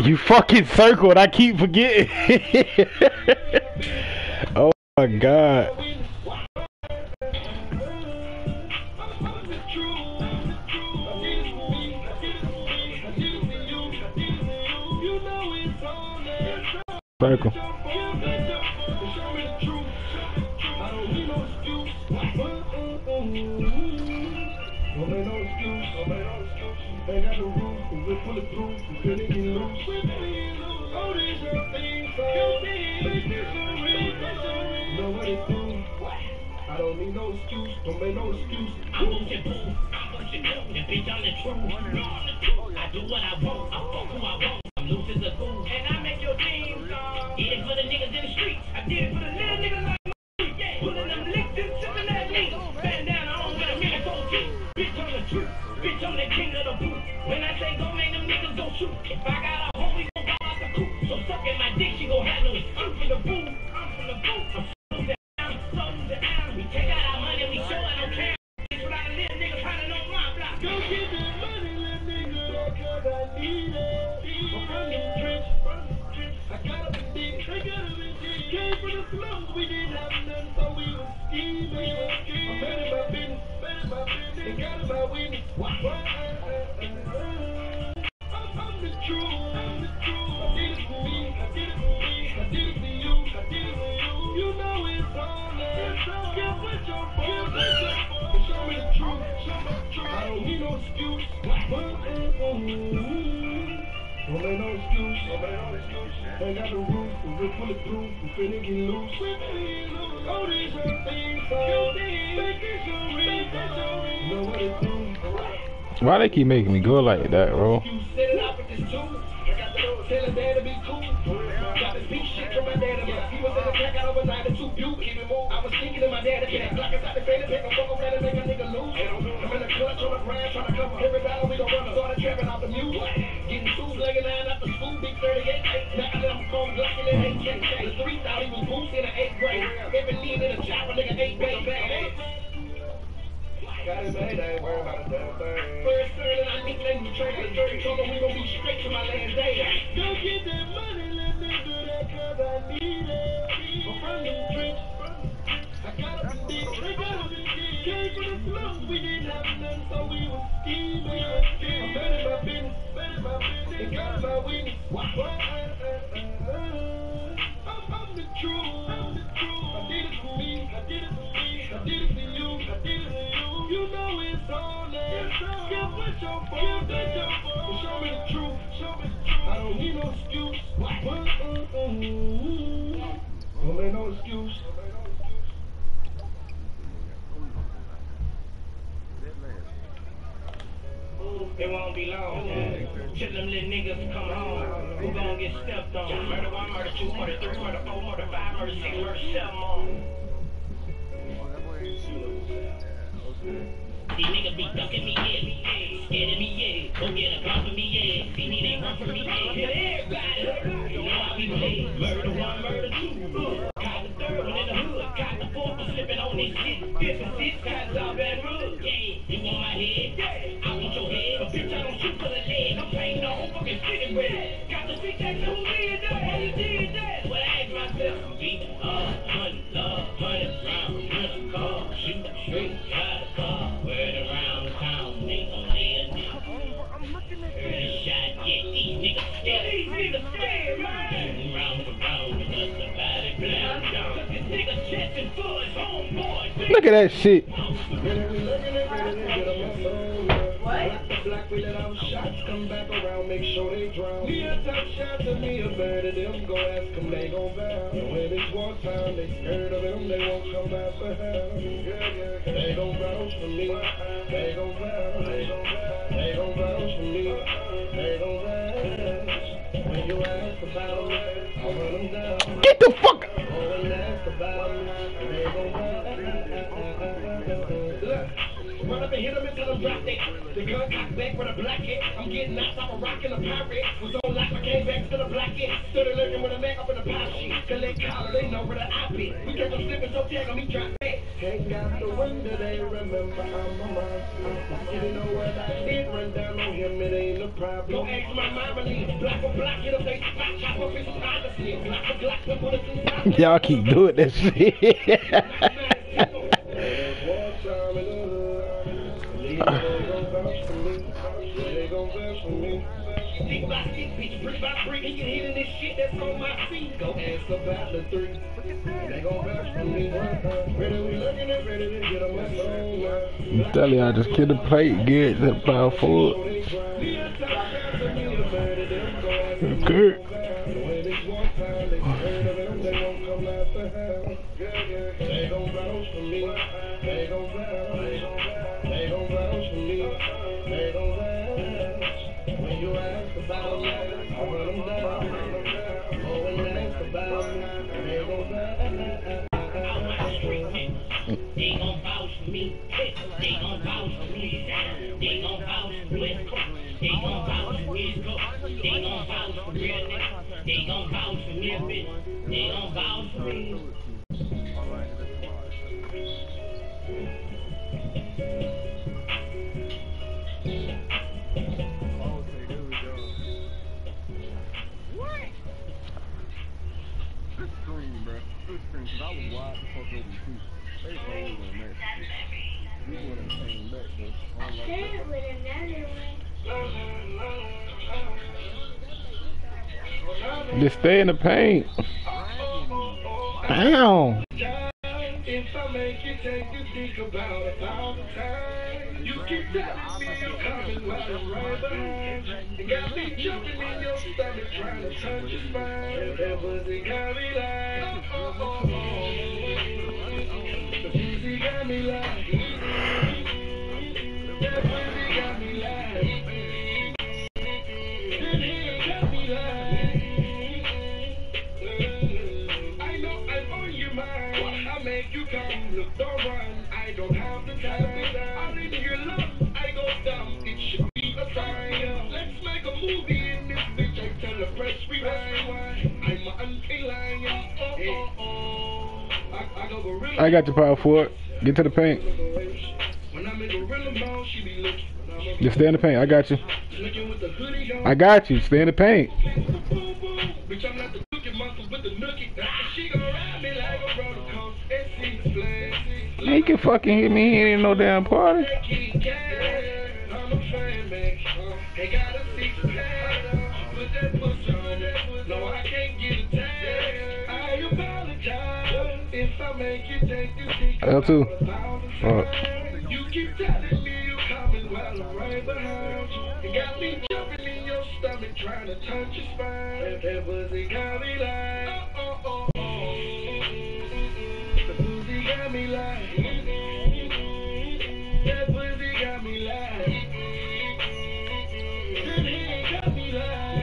You fucking circled. I keep forgetting. Oh my god. Circle. Ain't got no roof, we're bulletproof, we couldn't get loose. All these other things, so know what it do. I don't need no excuse, don't make no excuse. I'm on your boo, I'm on your girl, and bitch, I'm the truth. I do what I want, I fuck who I want. I'm loose as a fool, and I make your dreams gone. Did it for the niggas in the streets, I did it for the little niggas like me. Yeah, pulling them licks and sipping that lean. Stand down, I don't get a minute for you. Bitch, I'm the truth. Bitch, I'm the king of the booth. When I say go, make them niggas go shoot. If I got a home, we gon' go out the coop. So suck at my dick, she gon' have no excuse. I'm from the booth. I'm from the booth. I'm from the down. Slow down. We take out our money, we show I don't care. It's what I live, nigga, pounding on my block. Go get that money, little nigga, cause I need it. I'm from the trench. I got up and did it. I got up and did it. Came from the slums, we didn't have nothing, so we was scheming. I'm better my business. Better my business. They got about witness. What? What? Ain't got no roof, we're bulletproof, we finna get loose. All these other things, so make it so real, know what it do. Why they keep making me go like that, bro? Set it up with this too. Tell his dad to be cool. Got this beat shit from my dad. He was in the crack out overnight to two butte. Keep it moving. I was thinking of my dad to get black inside the fan and pick a fuck around and make a nigga lose. I'm in the clutch on the ground trying to cover every battle we gon' run. Started trapping out the music. Getting two legged line after school, big thirty-eight. Now I them phone blocking in eight K. The three thought he was boost in the eighth grade. Every need in a chopper, nigga eight way bad. Got it made, I ain't worried about a damn thing. First turn and I think they be trading. Told them we gon' be straight to my last day. Go get that money, let me do that cause I need it. I'm from the trench. I got up and did it. I got up and did it. Came from the slums, we didn't have nothing, so we was scheming. I'm better my business, better my business. They got my witness. What? I'm, I'm the truth, I'm the truth. I did it for me, I did it for me, I did it for you, I did it for you. You know it's on there. Skip with your phone, with your phone. Show me the truth, show me the truth. I don't need no excuse. Don't make no excuse. It won't be long. Till them little niggas come home. Who gon' get stepped on? Murder one, murder two, murder three, murder four, murder five, murder six, murder seven on. These niggas be ducking me, yeah. Scared of me, yeah. Go get a gun for me, yeah. See me, they run from me, yeah. Hit everybody. You know how we play. Murder one, murder two. Uh, caught the third one in the hood. Caught the fourth one slipping on this shit. Fifth and sixth, caught the bad road. Yeah, you want my head? Yeah. I want your head. But bitch, I don't shoot for the leg. I'm playing the whole fucking city with it. Got the bitch that who did that? How you did that? Well, I asked myself. Beat, uh, honey, love, honey, round, rent a car, shoot, straight, got a car. Word around town, nigga, live nigga. Heard a shot, yeah, these niggas scared. These niggas scared, man. Round for round with us, the body blind down. Took this nigga chest and full his homeboy. Look at that shit. Black, we let out shots, come back around, make sure they drown. Me a top shot to me, a murder them, go ask them, they gon' vow. When it's war time, they scared of them, they won't come out for hell. They gon' vouch for me, they gon' vouch, they gon' vouch, they gon' vouch for me, they gon' vouch. When you ask about them, I'll run them down. Get the fuck out. When you ask about them, they gon' vouch. Run up and hit them until them drop dead. The gun cocked back with a black hit. I'm getting knocked off a rock in a pirate. Was on lock, I came back to the black hit. Stood lurking with a Mac up in the pile sheet. Collect collar, they know where the I be. We catch them slipping, so tag on me, drop back. Hang out the window, they remember I'm a monster. You know what I did, run down on him, it ain't a problem. Don't ask my mama, leave black or black, hit a face, black, chop up his honesty, black or black, put it in the Y'all keep doing that shit. I'm telling you, I just killed the plate, get that power forward. Okay. They gon' vouch for me. They gon' vouch for me. They gon' vouch for me. They gon' vouch for me. They gon' vouch for me. They gon' vouch for me. They gon' vouch for me. This screen, bro. This screen, cause I was wide the fuck open too. They told me on that shit. We wouldn't came back though. I don't like that. with another one. Just stay in the paint. Damn. If I make you take you think about it all the time, you keep telling me you're coming while I'm right behind. You got me jumping in your stomach trying to touch your spine. That pussy got me like, oh, oh, oh, oh. The pussy got me like, that pussy got me like, that head got me like. I know I'm on your mind. I make you come, look, don't run. I don't have the time. I need your love. I go down. It should be a sign. Let's make a movie in this bitch. I tell the press rewind. I'm an anti-lion. Oh, oh, oh. I, I go gorilla. I got the power forward. Get to the paint. When I'm in gorilla mode, she be looking. Just stay in the paint. I got you. Looking with the hoodie on. I got you. Stay in the paint. Bitch, I'm not the cookie monster with the nookie. She gon' ride me like a roller coaster. And see the flame. Man, you can fucking hit me. He ain't in no damn party. I'm a fan, man. Ain't got a six pack. Put that pussy on that. No, I can't get a tag. I apologize if I make you take this dick. L two. Fuck. You keep telling me you coming while I'm right behind you. You got me jumping in your stomach trying to touch your spine. That pussy got me like, oh, oh, oh, oh. The pussy got me like, that pussy got me like, that head got me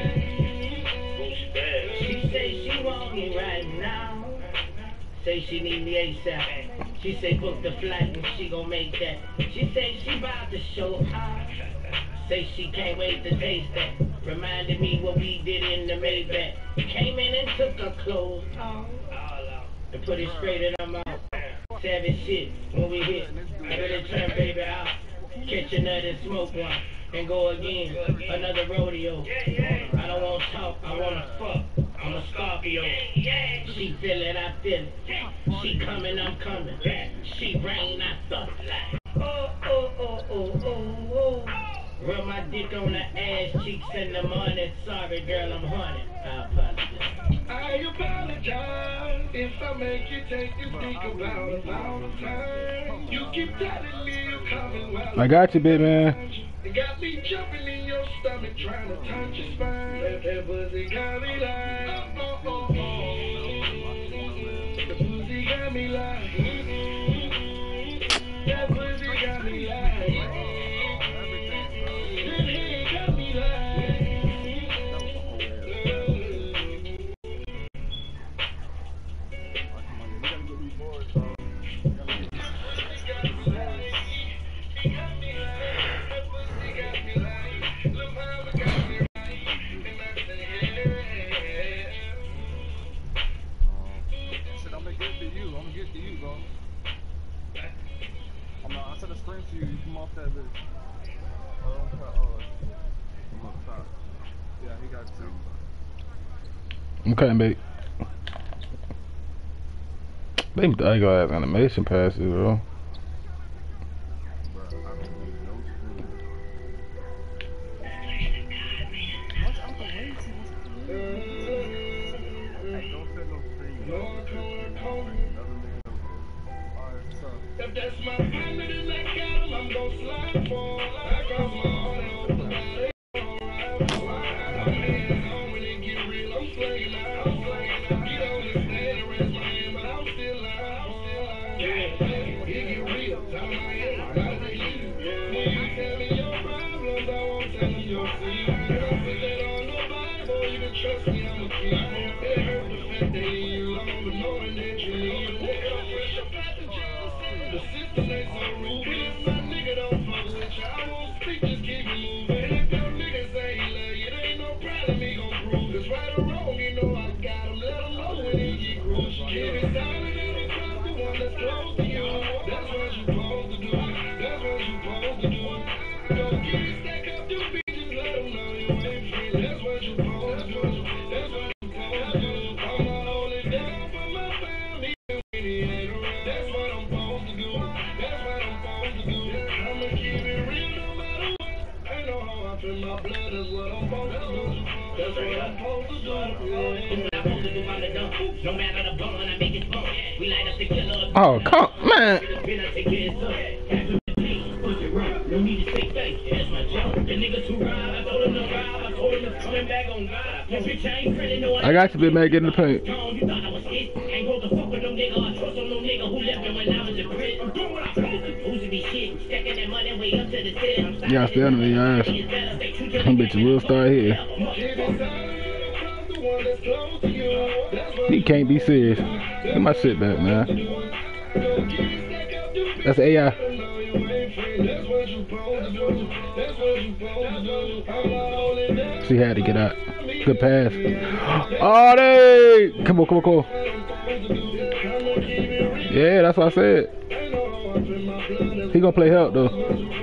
like. She say she want me right now. Say she need me ASAP. She say book the flight and she gon' make that. She say she about to show out. Say she can't wait to taste that. Reminded me what we did in the Maybach. Came in and took her clothes off and put it straight in her mouth. Savage shit when we hit. I better turn baby out. Catch a nut and smoke one. And go again. Another rodeo. I don't want to talk. I want to fuck. I'm a Scorpio. She feel it, I feel it. She coming, I'm coming. She rain, I thump. Oh, oh, oh, oh, oh, oh. Rub my dick on the ass cheeks in the morning. Sorry, girl, I'm haunted. I apologize. I apologize if I make you take this dick about a thousand times. You keep telling me you're coming while I got you, big man. you got me jumping in your stomach trying to touch your spine. That pussy got me like, oh, oh, oh, oh. The pussy got me like, that pussy got me like, that head got me like. Shit, I'm gonna get to you. I'm gonna get to you, bro. sprint to you. You come off that bitch. Oh, oh, I'm up top. Yeah, he got two. I'm cutting bait. They I got have animation passes, bro. Bro, I don't need no screen. Hey, don't set no screen. If that's my partner, then I got him, I'm gon' slide for him. I cross my heart and hope the body alright for him. I'm heading home when it get real, I'm slinging out. I'm slinging out. Get on the stand and raise my hand, but I'm still live. I'm still live. Yeah, it get real. Tell my head, gotta be you. When you tell me your problems, I won't tell them your secrets. If I put that on the Bible, you can trust me, I'm a keep. It hurt the fact they leave you alone, but knowing that you need it. Fresh up out the jail. The system ain't so rude, but if my nigga don't fuck with you, I won't speak, just keep it moving. And if your nigga say he love you, there ain't no problem, he gon' prove it's right or wrong, you know I got him, let him know when he get crucial. Keep it silent and don't trust the one that's close to you. That's what you supposed to do, that's what you supposed to do. Don't get it, stack up your bitches, let them know you ain't free. That's what you supposed to do, that's what you supposed to do. I'ma hold it down for my family when he ain't around. That's what I'm supposed to do. That's what I'm supposed to do. I'ma keep it real no matter what. Ain't no how I feel my blood. That's what I'm supposed to do. That's what I'm supposed to do. No matter the bone, I make it fun. We light up the killer. Oh, come man. No need to say thanks, that's my job. The nigga too ride, I told him to ride, I told him to come back on God. Your bitch, I ain't friendly, no, I got you, big man. Get in the paint. You thought I was it. Ain't supposed to fuck with no nigga or trust on no nigga who left me when I was in prison. I'm doing what I'm supposed to do. Who's to be shit? Stacking that money way up to the city. Yeah, I stay under your ass. Some bitches will start here. He can't be serious. Get my shit back, man. That's A I. She had to get out. Good pass. Oh, they! Come on, come on, come on. Yeah, that's what I said. He gonna play help though.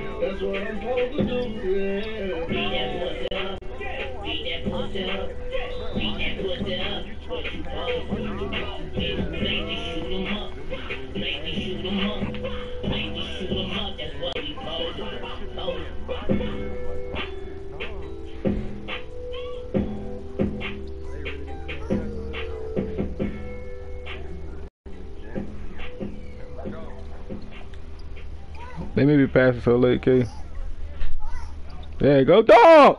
They may be passing so late, K. There you go, dog!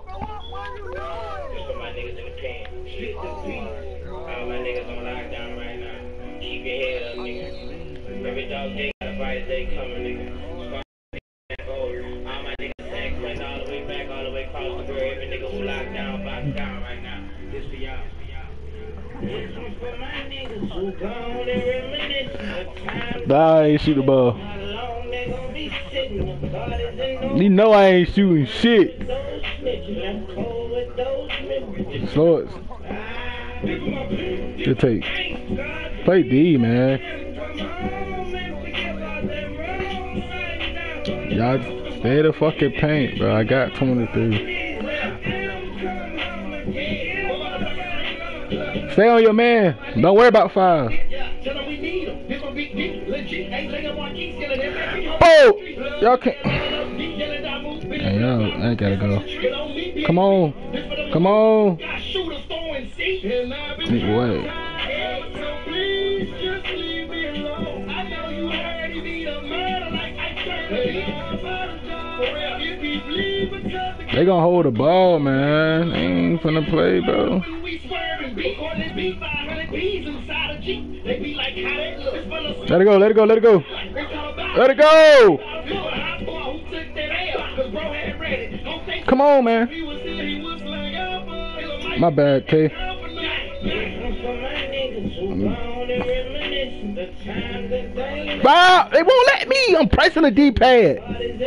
Nah, I ain't shoot the ball. You know I ain't shooting shit. Slow it. Good take. Play D, man. Y'all stay the fucking paint, bro. I got twenty-three. Stay on your man. Don't worry about five. Oh! Y'all can't. Hey, yo, I gotta go. Come on. Come on. Nigga, what? They gonna hold the ball, man. They ain't finna play, bro. Let it go, let it go, let it go. Let it go! Come on, man. My bad, K. Wow, they won't let me. I'm pressing the D-pad.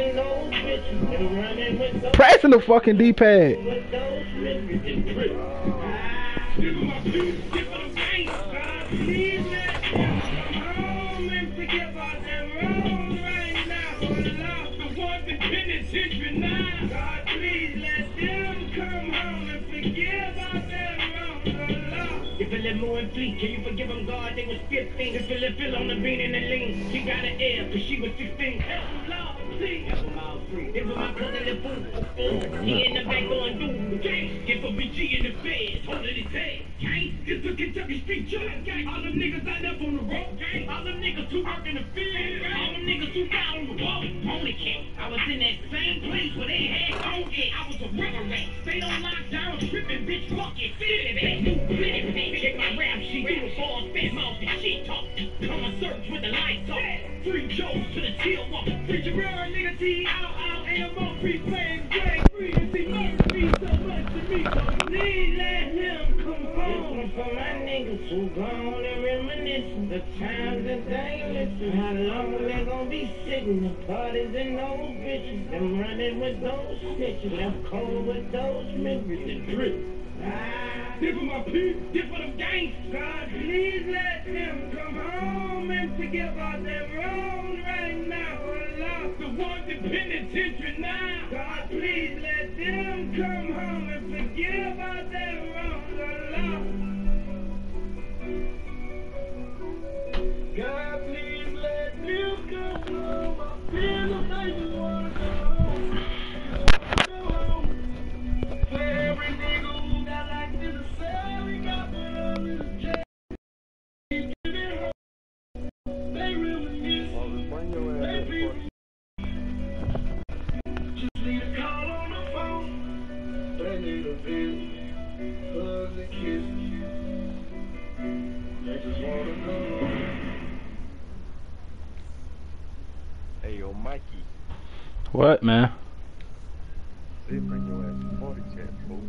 Pressing the fucking D-pad. If it let more and fleet, can you forgive them, God? They was fifteen. If it let Phil on the bean and the lean, she got an L, cause she was sixteen. Hell, Lord, please. If I'm all free. If my cousin the boo, he in the back going through. Gang, if a B G in the feds, holding his head. Gang, this the Kentucky street judge. Gang, all them niggas I left on the road. Gang, all them niggas who work in the field. All them niggas who got on the wall. Only king. I was in that same place where they had on it. I was a rubber rat. Stayed on lockdown, tripping, bitch, fuck it, fit it, new flip it. Check my rap sheet, little balls, fat mouth, and shit talk. Come and search with the lights off. Free Joes to the till walk. Free Gerard, nigga, T, out, out, A M O, free flame, gray, free to see murder, be so much to me. So please let him come home. For my niggas who gone and reminiscing the times that they listen. How long they gon' be sitting? The parties and those bitches. Them running with those snitches. Left cold with those members. The drip. Ah, this for my people, this for them gangsters. God, please let them come home and forgive all their wrongs right now. Allah, the ones in penitentiary now. God, please let them come home and forgive all their wrongs. Allah. God, please let them come home. I feel the baby wanna go home. Go home. For every nigga who got like this, say we got put on this jail. Keep it home. They reminisce. They people. Just need a call on the phone. They need a visit. Hugs and kisses. They just wanna go home. Hey, yo, Mikey. What, man? They bring your ass to party chat, fool.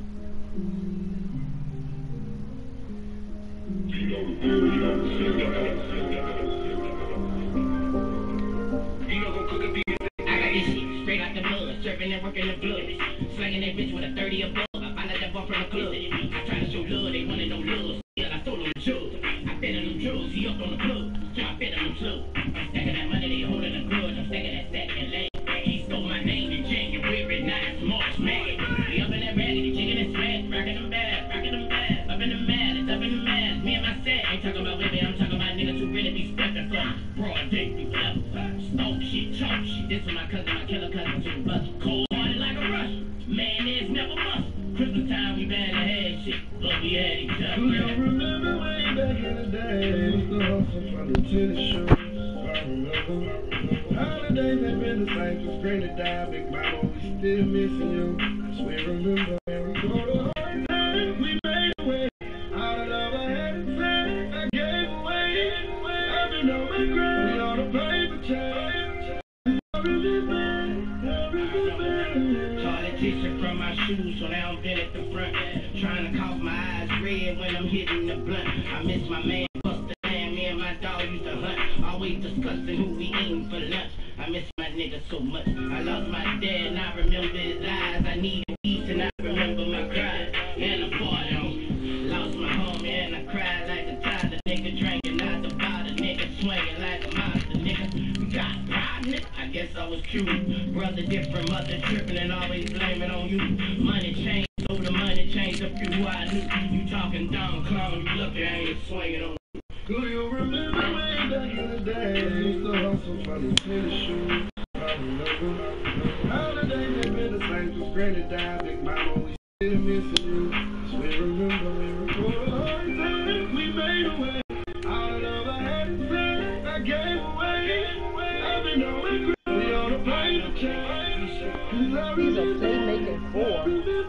I got this shit straight out the blood, serving and working the blood. Slanging that bitch with a thirty above. I find out that bump from the club. I try to show love, they wanted no love. Still, I stole them drugs. I fed them drugs, he up on the plug. So I fed them slugs. I'm stacking that money, they holding a grudge. I'm stacking that sack and leg. He stole my name in January, ninth March, man. We up in that raggedy, chicken and smash, rocking them bad, rocking them bad. Up in the mad, it's up in the mad. Me and my set ain't talking about women, I'm talking about niggas who really be stepping for broad day people up. Smoke shit, chalk shit. This is my cousin, my killer cousin to the bus. Cold hearted like a rush. Man, there's never bust. Christmas time, we bad to have shit, but we had each other. Do you remember way back in the day? We used to hustle from the tennis show. I remember. Holidays ain't been the same since Granny died. Big mama, we still missing you. I swear, remember. We go to hard times, we made a way. Out of love, I had to say, I gave away. I've been on my grind. We on the paper chase. Every man, every man. Politician from my shoes, so now I'm been at the front. Trying to cough my eyes red when I'm hitting the blunt. I miss my man, Buster Man. Me and my dog used to hunt. Always discussing who we eating for lunch. I miss my nigga so much. I lost my dad and I remember his eyes. I needed peace and I remember my cries. And I fought on. Lost my homie and I cried like a toddler. Nigga drinking out the bottle. Nigga swinging like a monster. Nigga, we got problem. I guess I was cute. Brother different, mother tripping and always blaming on you. Money changed, so the money changed a few who I knew. You talking dumb clown, you lucky I ain't swinging on you. Do you remember way back in the day? We used to hustle from the tennis shoes. I remember. Holidays ain't been the same since Granny died. Big mama, we still missing you. I swear, remember. We recorded hard times, we made a way. Out of love, I had to say, I gave away. I've been on my grind. We on a paper chase. He's a playmaking four.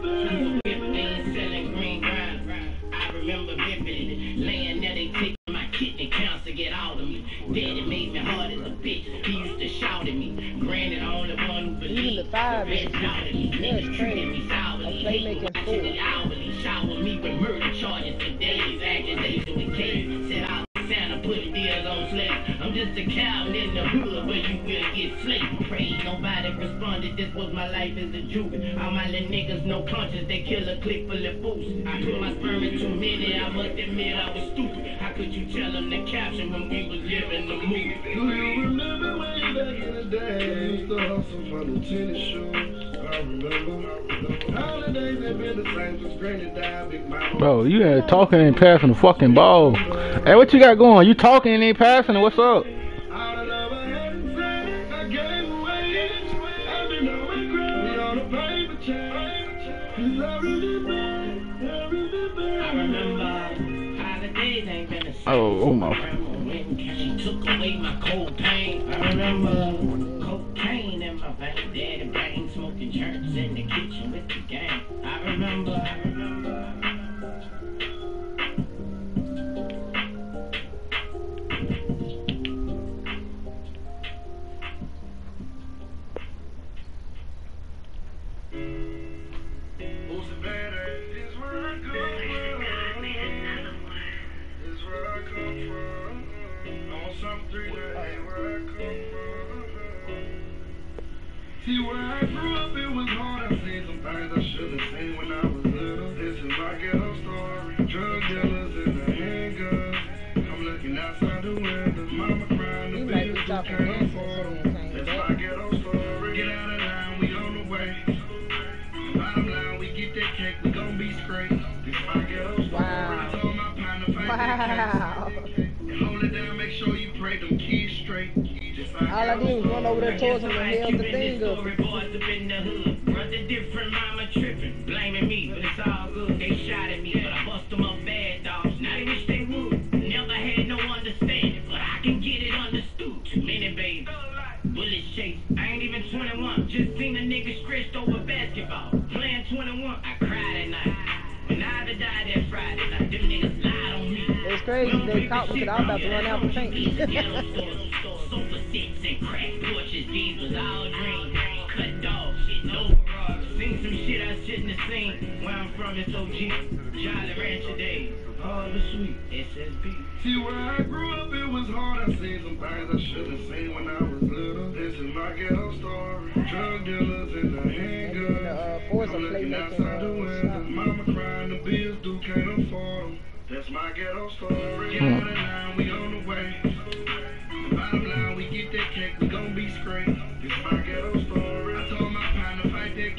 fifteen selling green grind. I remember vividly laying there, they taking my kidney cancer, get out of me. Daddy made me hard as a bitch. He used to shout at me. Granted, the only one who believed. Even the five is Red doubted me. Niggas treated me sourly. a playmaking four. Watching me hourly. Shower me with murder charges for days. Accusation with case. Said I was Santa, putting deals on slaves. I'm just a cow in the hood where you will get slaved. Prayed nobody responded. This was my life as a juvenile. All my little niggas, no conscience. They kill a clique full of fools. I put my sperm in too many. I must admit I was stupid. How could you tell them the caption when we was living the movie? Do you remember way back in the day? We used to hustle from the tennis shoes. I Bro, you ain't talking and passing the fucking ball. Hey, what you got going? You talking and ain't passing it? What's up? Oh, oh my. She took away my cold pain. I remember cocaine in my vein, daddy brain, smoking jerks in the kitchen with the gang. I remember, I remember. See, where I grew up, it was hard. I seen some things I should have seen when I was little. This is my ghetto story. Drug dealers and the handguns. I'm looking outside the window. Mama crying, the bills just can't afford them. That's my ghetto story. Get out of line, we on the way. Bottom line, we get that cake, we gon' be straight. This my ghetto story. Wow. I told my partner, fight Wow. that case. And hold it down, make sure you pray them keys straight. All I did was run over there towards him and held the thing up. Brother different, mama tripping, blaming me, but it's all good. They shot at me, but I bust them up bad dogs. Now they wish they would. Never had no understanding, but I can get it understood. Too many babies, bullets chase. I ain't even twenty-one. Just seen a nigga scratched over basketball. Playing twenty-one, I cried at night. When I ever died that Friday night, them niggas lied on me. It's crazy they caught me because I was about to run out for paint. Sofa sits and crack porches, these was all dreams. Cut dog shit, no Ferrari. Seen some shit I shouldn't have seen. Where I'm from, it's O G. Jolly Rancher days, all the sweet S S B. See, where I grew up, it was hard. I seen some things I should have seen when I was little. This is my ghetto story. Drug dealers and the handguns. Uh, Forza I'm looking playmaking, outside the uh, window. stop. Mama crying, the bills do can't afford them. That's my ghetto story. Get out of line, we on the way. Bottom line, we get that cake, we gon' be straight. This my ghetto story. I told my partner, fight that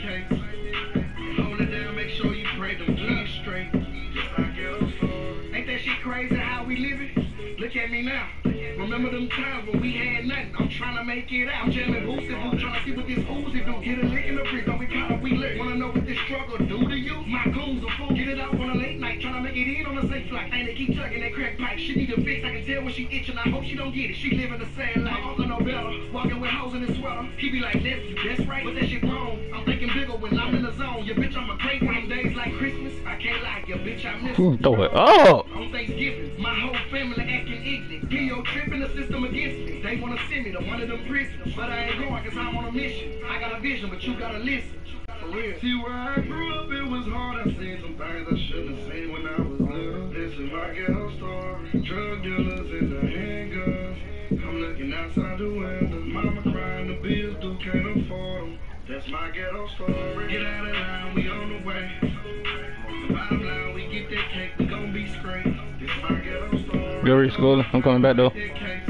case. Hold it down, make sure you pray them keys straight. This my ghetto story. Ain't that shit crazy how we live it? Look at me now. Remember them times when we had nothing? I'm trying to make it out. I'm jamming Boosie Boo, trying to see what this Uzi do. Get a lick in the brick, but we caught up, we lit. Wanna know what this struggle do to you? My goons are full. Get it out on a late night, trying to make it in on a safe flight. And they keep tugging that crack pipe. She need a fix, I can tell when she itching. I hope she don't get it. She living the sad life. My uncle no better, walking with hoes in his sweater. He be like, nephew, that's right, but that shit wrong. I'm thinking bigger when I'm in the zone. Yeah, bitch, I'm a great one. Days like Christmas, I can't lie, yeah, bitch, I miss it. Throw it up. On Thanksgiving, my whole family acting ignorant. Theo tripping the system against me. They wanna send me to one of them prisons, but I ain't going cause I'm on a mission. I got a vision, but you gotta listen. For real. See, where I grew up, it was hard. I seen some things I shouldn't have seen when I was little. This is my ghetto story. Drug dealers and the handguns. I'm looking outside the window. Mama crying, the bills do can't afford them. That's my ghetto story. Get out of line, we on the way. The bottom line, we get that cake, we gon' be straight. This my ghetto story. Go read school. I'm coming back though.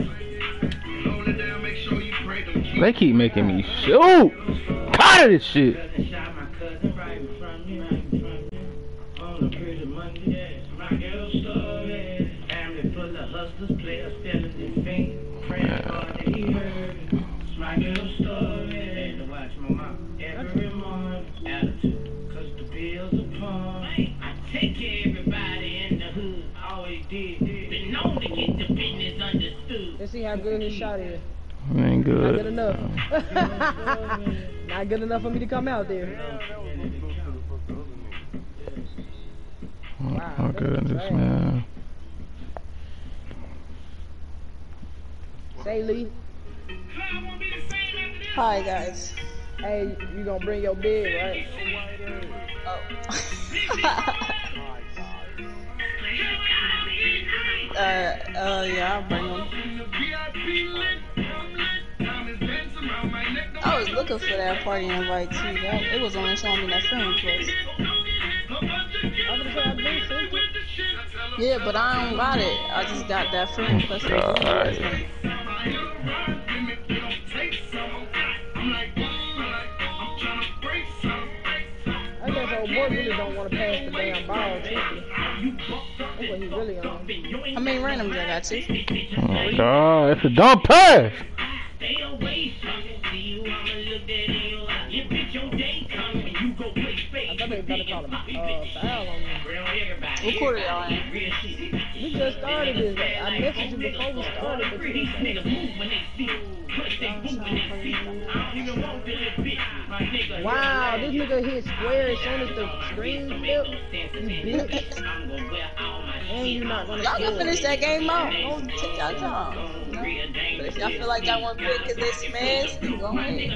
Hold it down, make sure you pray them keys. They keep making me shoot. Tired of this shit. Shot my cousin right in front of me, right in front of me. On a pretty Monday, yeah. My ghetto story. Family full of hustlers, players, fellas, and fiends. Praying hard that he heard it. It's my ghetto story. To watch my mom every morning. Attitude, cause the bills are upon. I take care of everybody in the hood. Always did. Been known to get the business understood. Let's see how good his shot is. Ain't good. Not good enough. Not good enough for me to come out there. Oh, my goodness, man. Say, Lee. Hi guys. Hey, you gonna bring your bed, right? uh, uh, yeah, I'll bring them. I was looking for that party invite too. That, it was only showing me that friend request. Yeah, but I don't got it. I just got that friend request. God. I'm like, I'm trying to break old boy really don't want to pass the damn ball, truthfully. That's what he really on. How many randoms I got, T? Oh my god, it's a dumb pass. Stay away from it. See you, I'ma look that in your eye. You bitch, your day coming, you go play space. I thought they better call him uh, foul on me. What quarter y'all in? We just started this. I messaged you before we started, but you didn't see Wow, this nigga hit square as soon as the screen flipped. You bitch. And you not gonna Y'all can score. finish that game out. Don't take y'all time. You know? But if y'all feel like y'all want to quit because they smashed, then go ahead.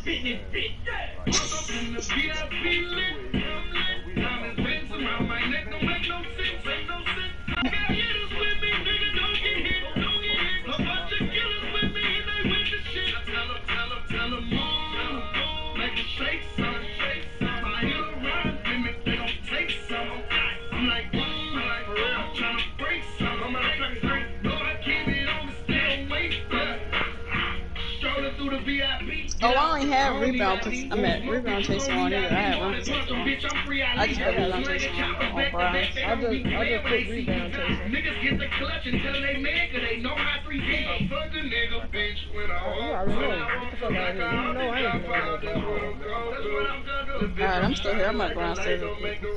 Oh, I only have rebound. I mean, rebound chasing on either. I have run chasing on. I just put rebound chasing on on Brian. I just, I just put rebound chasing. Niggas get the clutch until they mad, cause they know how three feet. Fuck a nigga, bitch, when I You already know. Get the fuck out of here. You know I ain't gonna do that. Alright, I'm still here. I'm at ground seven.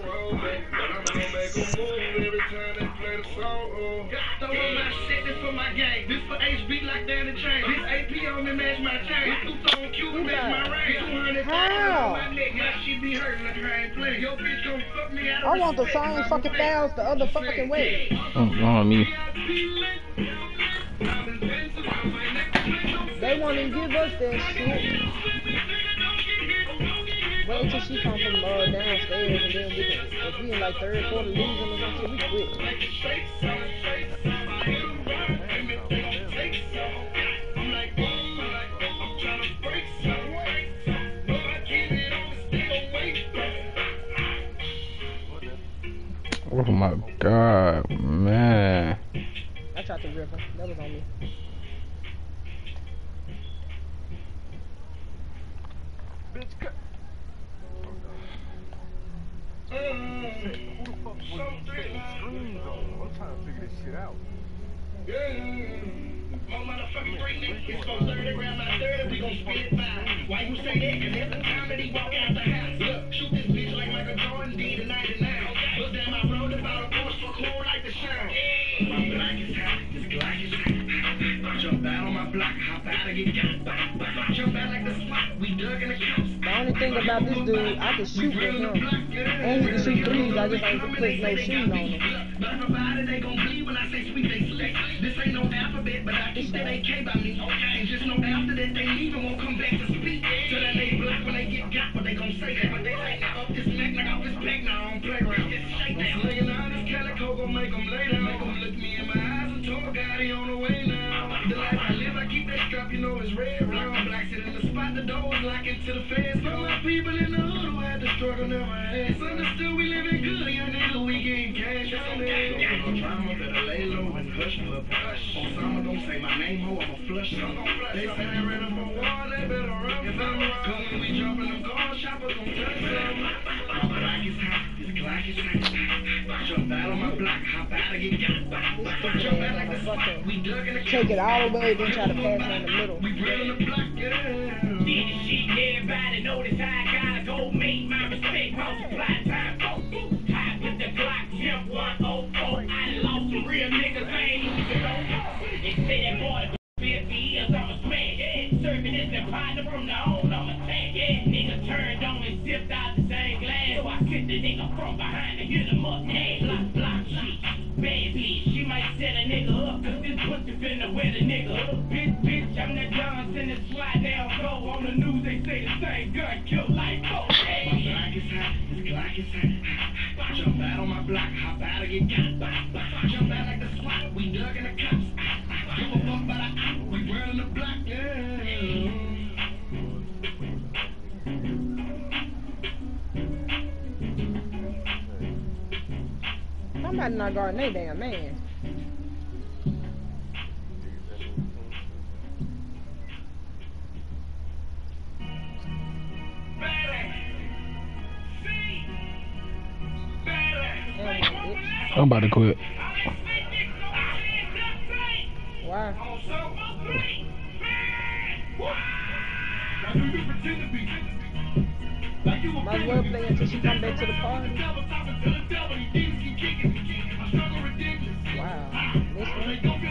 Don't worry about shit, this for my gang. This for H B like down the chain. This A P on me match my chain. This two on Q match my range. two hundred How? my neck, now she be hurting like I ain't playing. Yo bitch gon' fuck me out of I want the respect. same fucking fouls the other fucking way. Oh, on me. They won't even give us that shit. Wait till she come from uh, downstairs and then we can, if we in like third quarter losing or something, we quit. Oh my god, man. I tried to rip her. That was on me. Bitch, cut. Who the fuck was setting screens on? I'm trying to figure this shit out. More motherfucking great niggas. It's gon' thirty grab my thirty, we gon' spit by. Why you say that? Cause every time that he walk out the house, look, shoot this bitch like Michael Jordan did in ninety-nine. Bust down my road about a force for cool like the shine. My black is hot, this black is hot. Jump out on my block, hop out and get got. Jump out like the spot, we dug in the couch. The only thing about this dude, I can shoot with him. And he can shoot threes, I just ain't put no shoes on him. But provided they gon' bleed when I say sweet, they slick. This ain't no alphabet, but I keep that A K by me. And just know after that they leave and won't come back to speak. So that they black when they get got, but they gon' say that. But they like, now up this neck, knock off this back, now on playground. It's shake down. Slinging out this calico, gon' make them lay down. Make them look me in my eyes and talk, got he on the way now. The life I live, I keep that strap, you know it's red, brown. Black sit in the spot, the door is locked into the fence. For my people in the hood who had the struggle never had. It's understood we living good, young nigga, we getting cash on that. No drama, better lay low and hush, pup, hush. Osama don't say my name, ho, I'ma flush some. They say I ran up on wall, they better run. If I'm wrong, come when we jump in the car, shoppers gon' touch some. My black is hot, this Glock is hot. Jump out on my block, hop out and get got. Jump out like the spot, we dug in the Take it all the way, then try to pass it in the middle. we run the block, yeah. This shit, everybody notice how I gotta go make my respect multiply time four. High with the Glock, jump one oh four. I lost some real niggas, I ain't even know. They say that boy fifty years, I'm a smash. Yeah, serving this and partner from the old, I'm a tank. Yeah, nigga turned on and sipped out the same glass. So I kicked the nigga from behind and hit him up. Hey, block, block, shit. Bad bitch, she might set a nigga up, cause this pussy finna wear the nigga up. Bitch, bitch, I'm that Johnson and slide down low. On the news, they say the same gun killed like four. My black is hot, this Glock is hot. Jump out on my block, hop out and get got. Jump out like the spot, we dug in the cops. Give a fuck about a out, we run the block, yeah. Somebody not guarding they damn man. I'm about to quit. Why? Might as well play until she come back to the party. Wow. This one.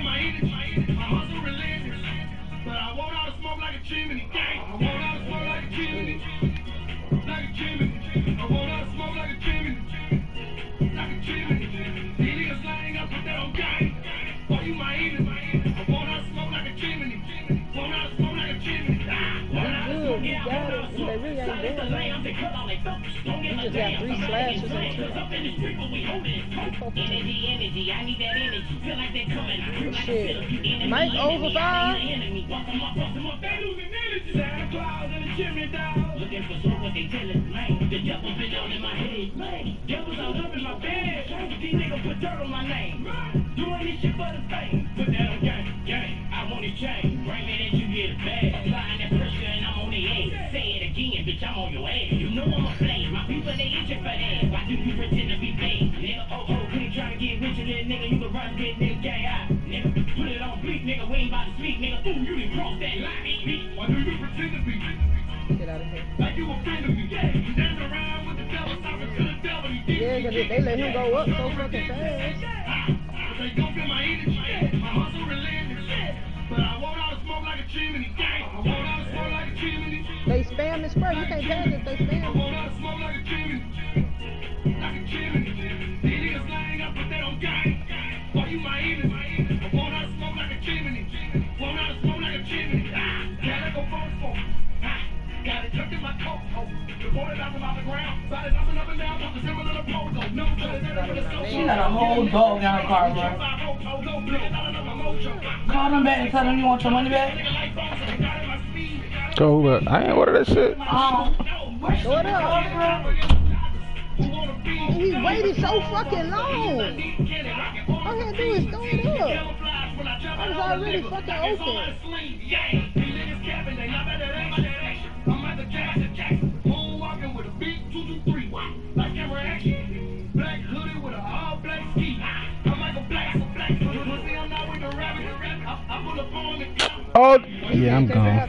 But I want all the smoke like a chimney. I want all the smoke like a chimney. Like a chimney. I want all the smoke like a chimney. Like a chimney. These niggas lying up, put that on game. Boy, you my enemy. I want all the smoke like a chimney. Want all the smoke like a chimney. That's good. You got it. They really ain't doing nothing. You just got three slashes and two. Shit. Mike over five. Looking for some what they tellin', man. The devil been out in my head, man. Devil's all up in my bed. These niggas put dirt on my name. Doing this shit for the fame. Put that on gang, gang. I want it change. Bring me that you get a bag. Applying that pressure and I'm on the edge. Say it again, bitch, I'm on your ass. You know I'm a flame. My people, they itching for that. Why do you pretend to be paid? Nigga, oh, oh, can't try to get rich with that nigga. You can run with nigga, gang out. Nigga, put it on bleak, nigga. We ain't about to speak, nigga. Ooh, you done crossed that line, bitch. Why do you pretend to be? Get out of here. Like you offended me. Yeah, you dance around with the devil, talking to the devil. Yeah, because they let him go up so fucking fast. They gon' feel my energy. My hustle relentless. But I want all the smoke like a chimney. I want all the smoke like a chimney. They spam and spray. You can't pass it if they I spam. want all the smoke like a chimney. Like a chimney. These niggas lying up, but they don't gang. Boy, you my enemy. I want all the smoke like a chimney. Want all the smoke like a chimney. Gotta go phone for. Got it tucked in my coat. The water bouncing off the ground. Body bouncing up and down. Just a simple little polo. No, She got a whole dog in her car, bro. Call them back and tell them you want your money back. Go, but I ain't order that shit. Um, Throw it up. He waited so fucking long. All he had to do is throw it up. I was already fucking open. Oh, yeah, I'm gone.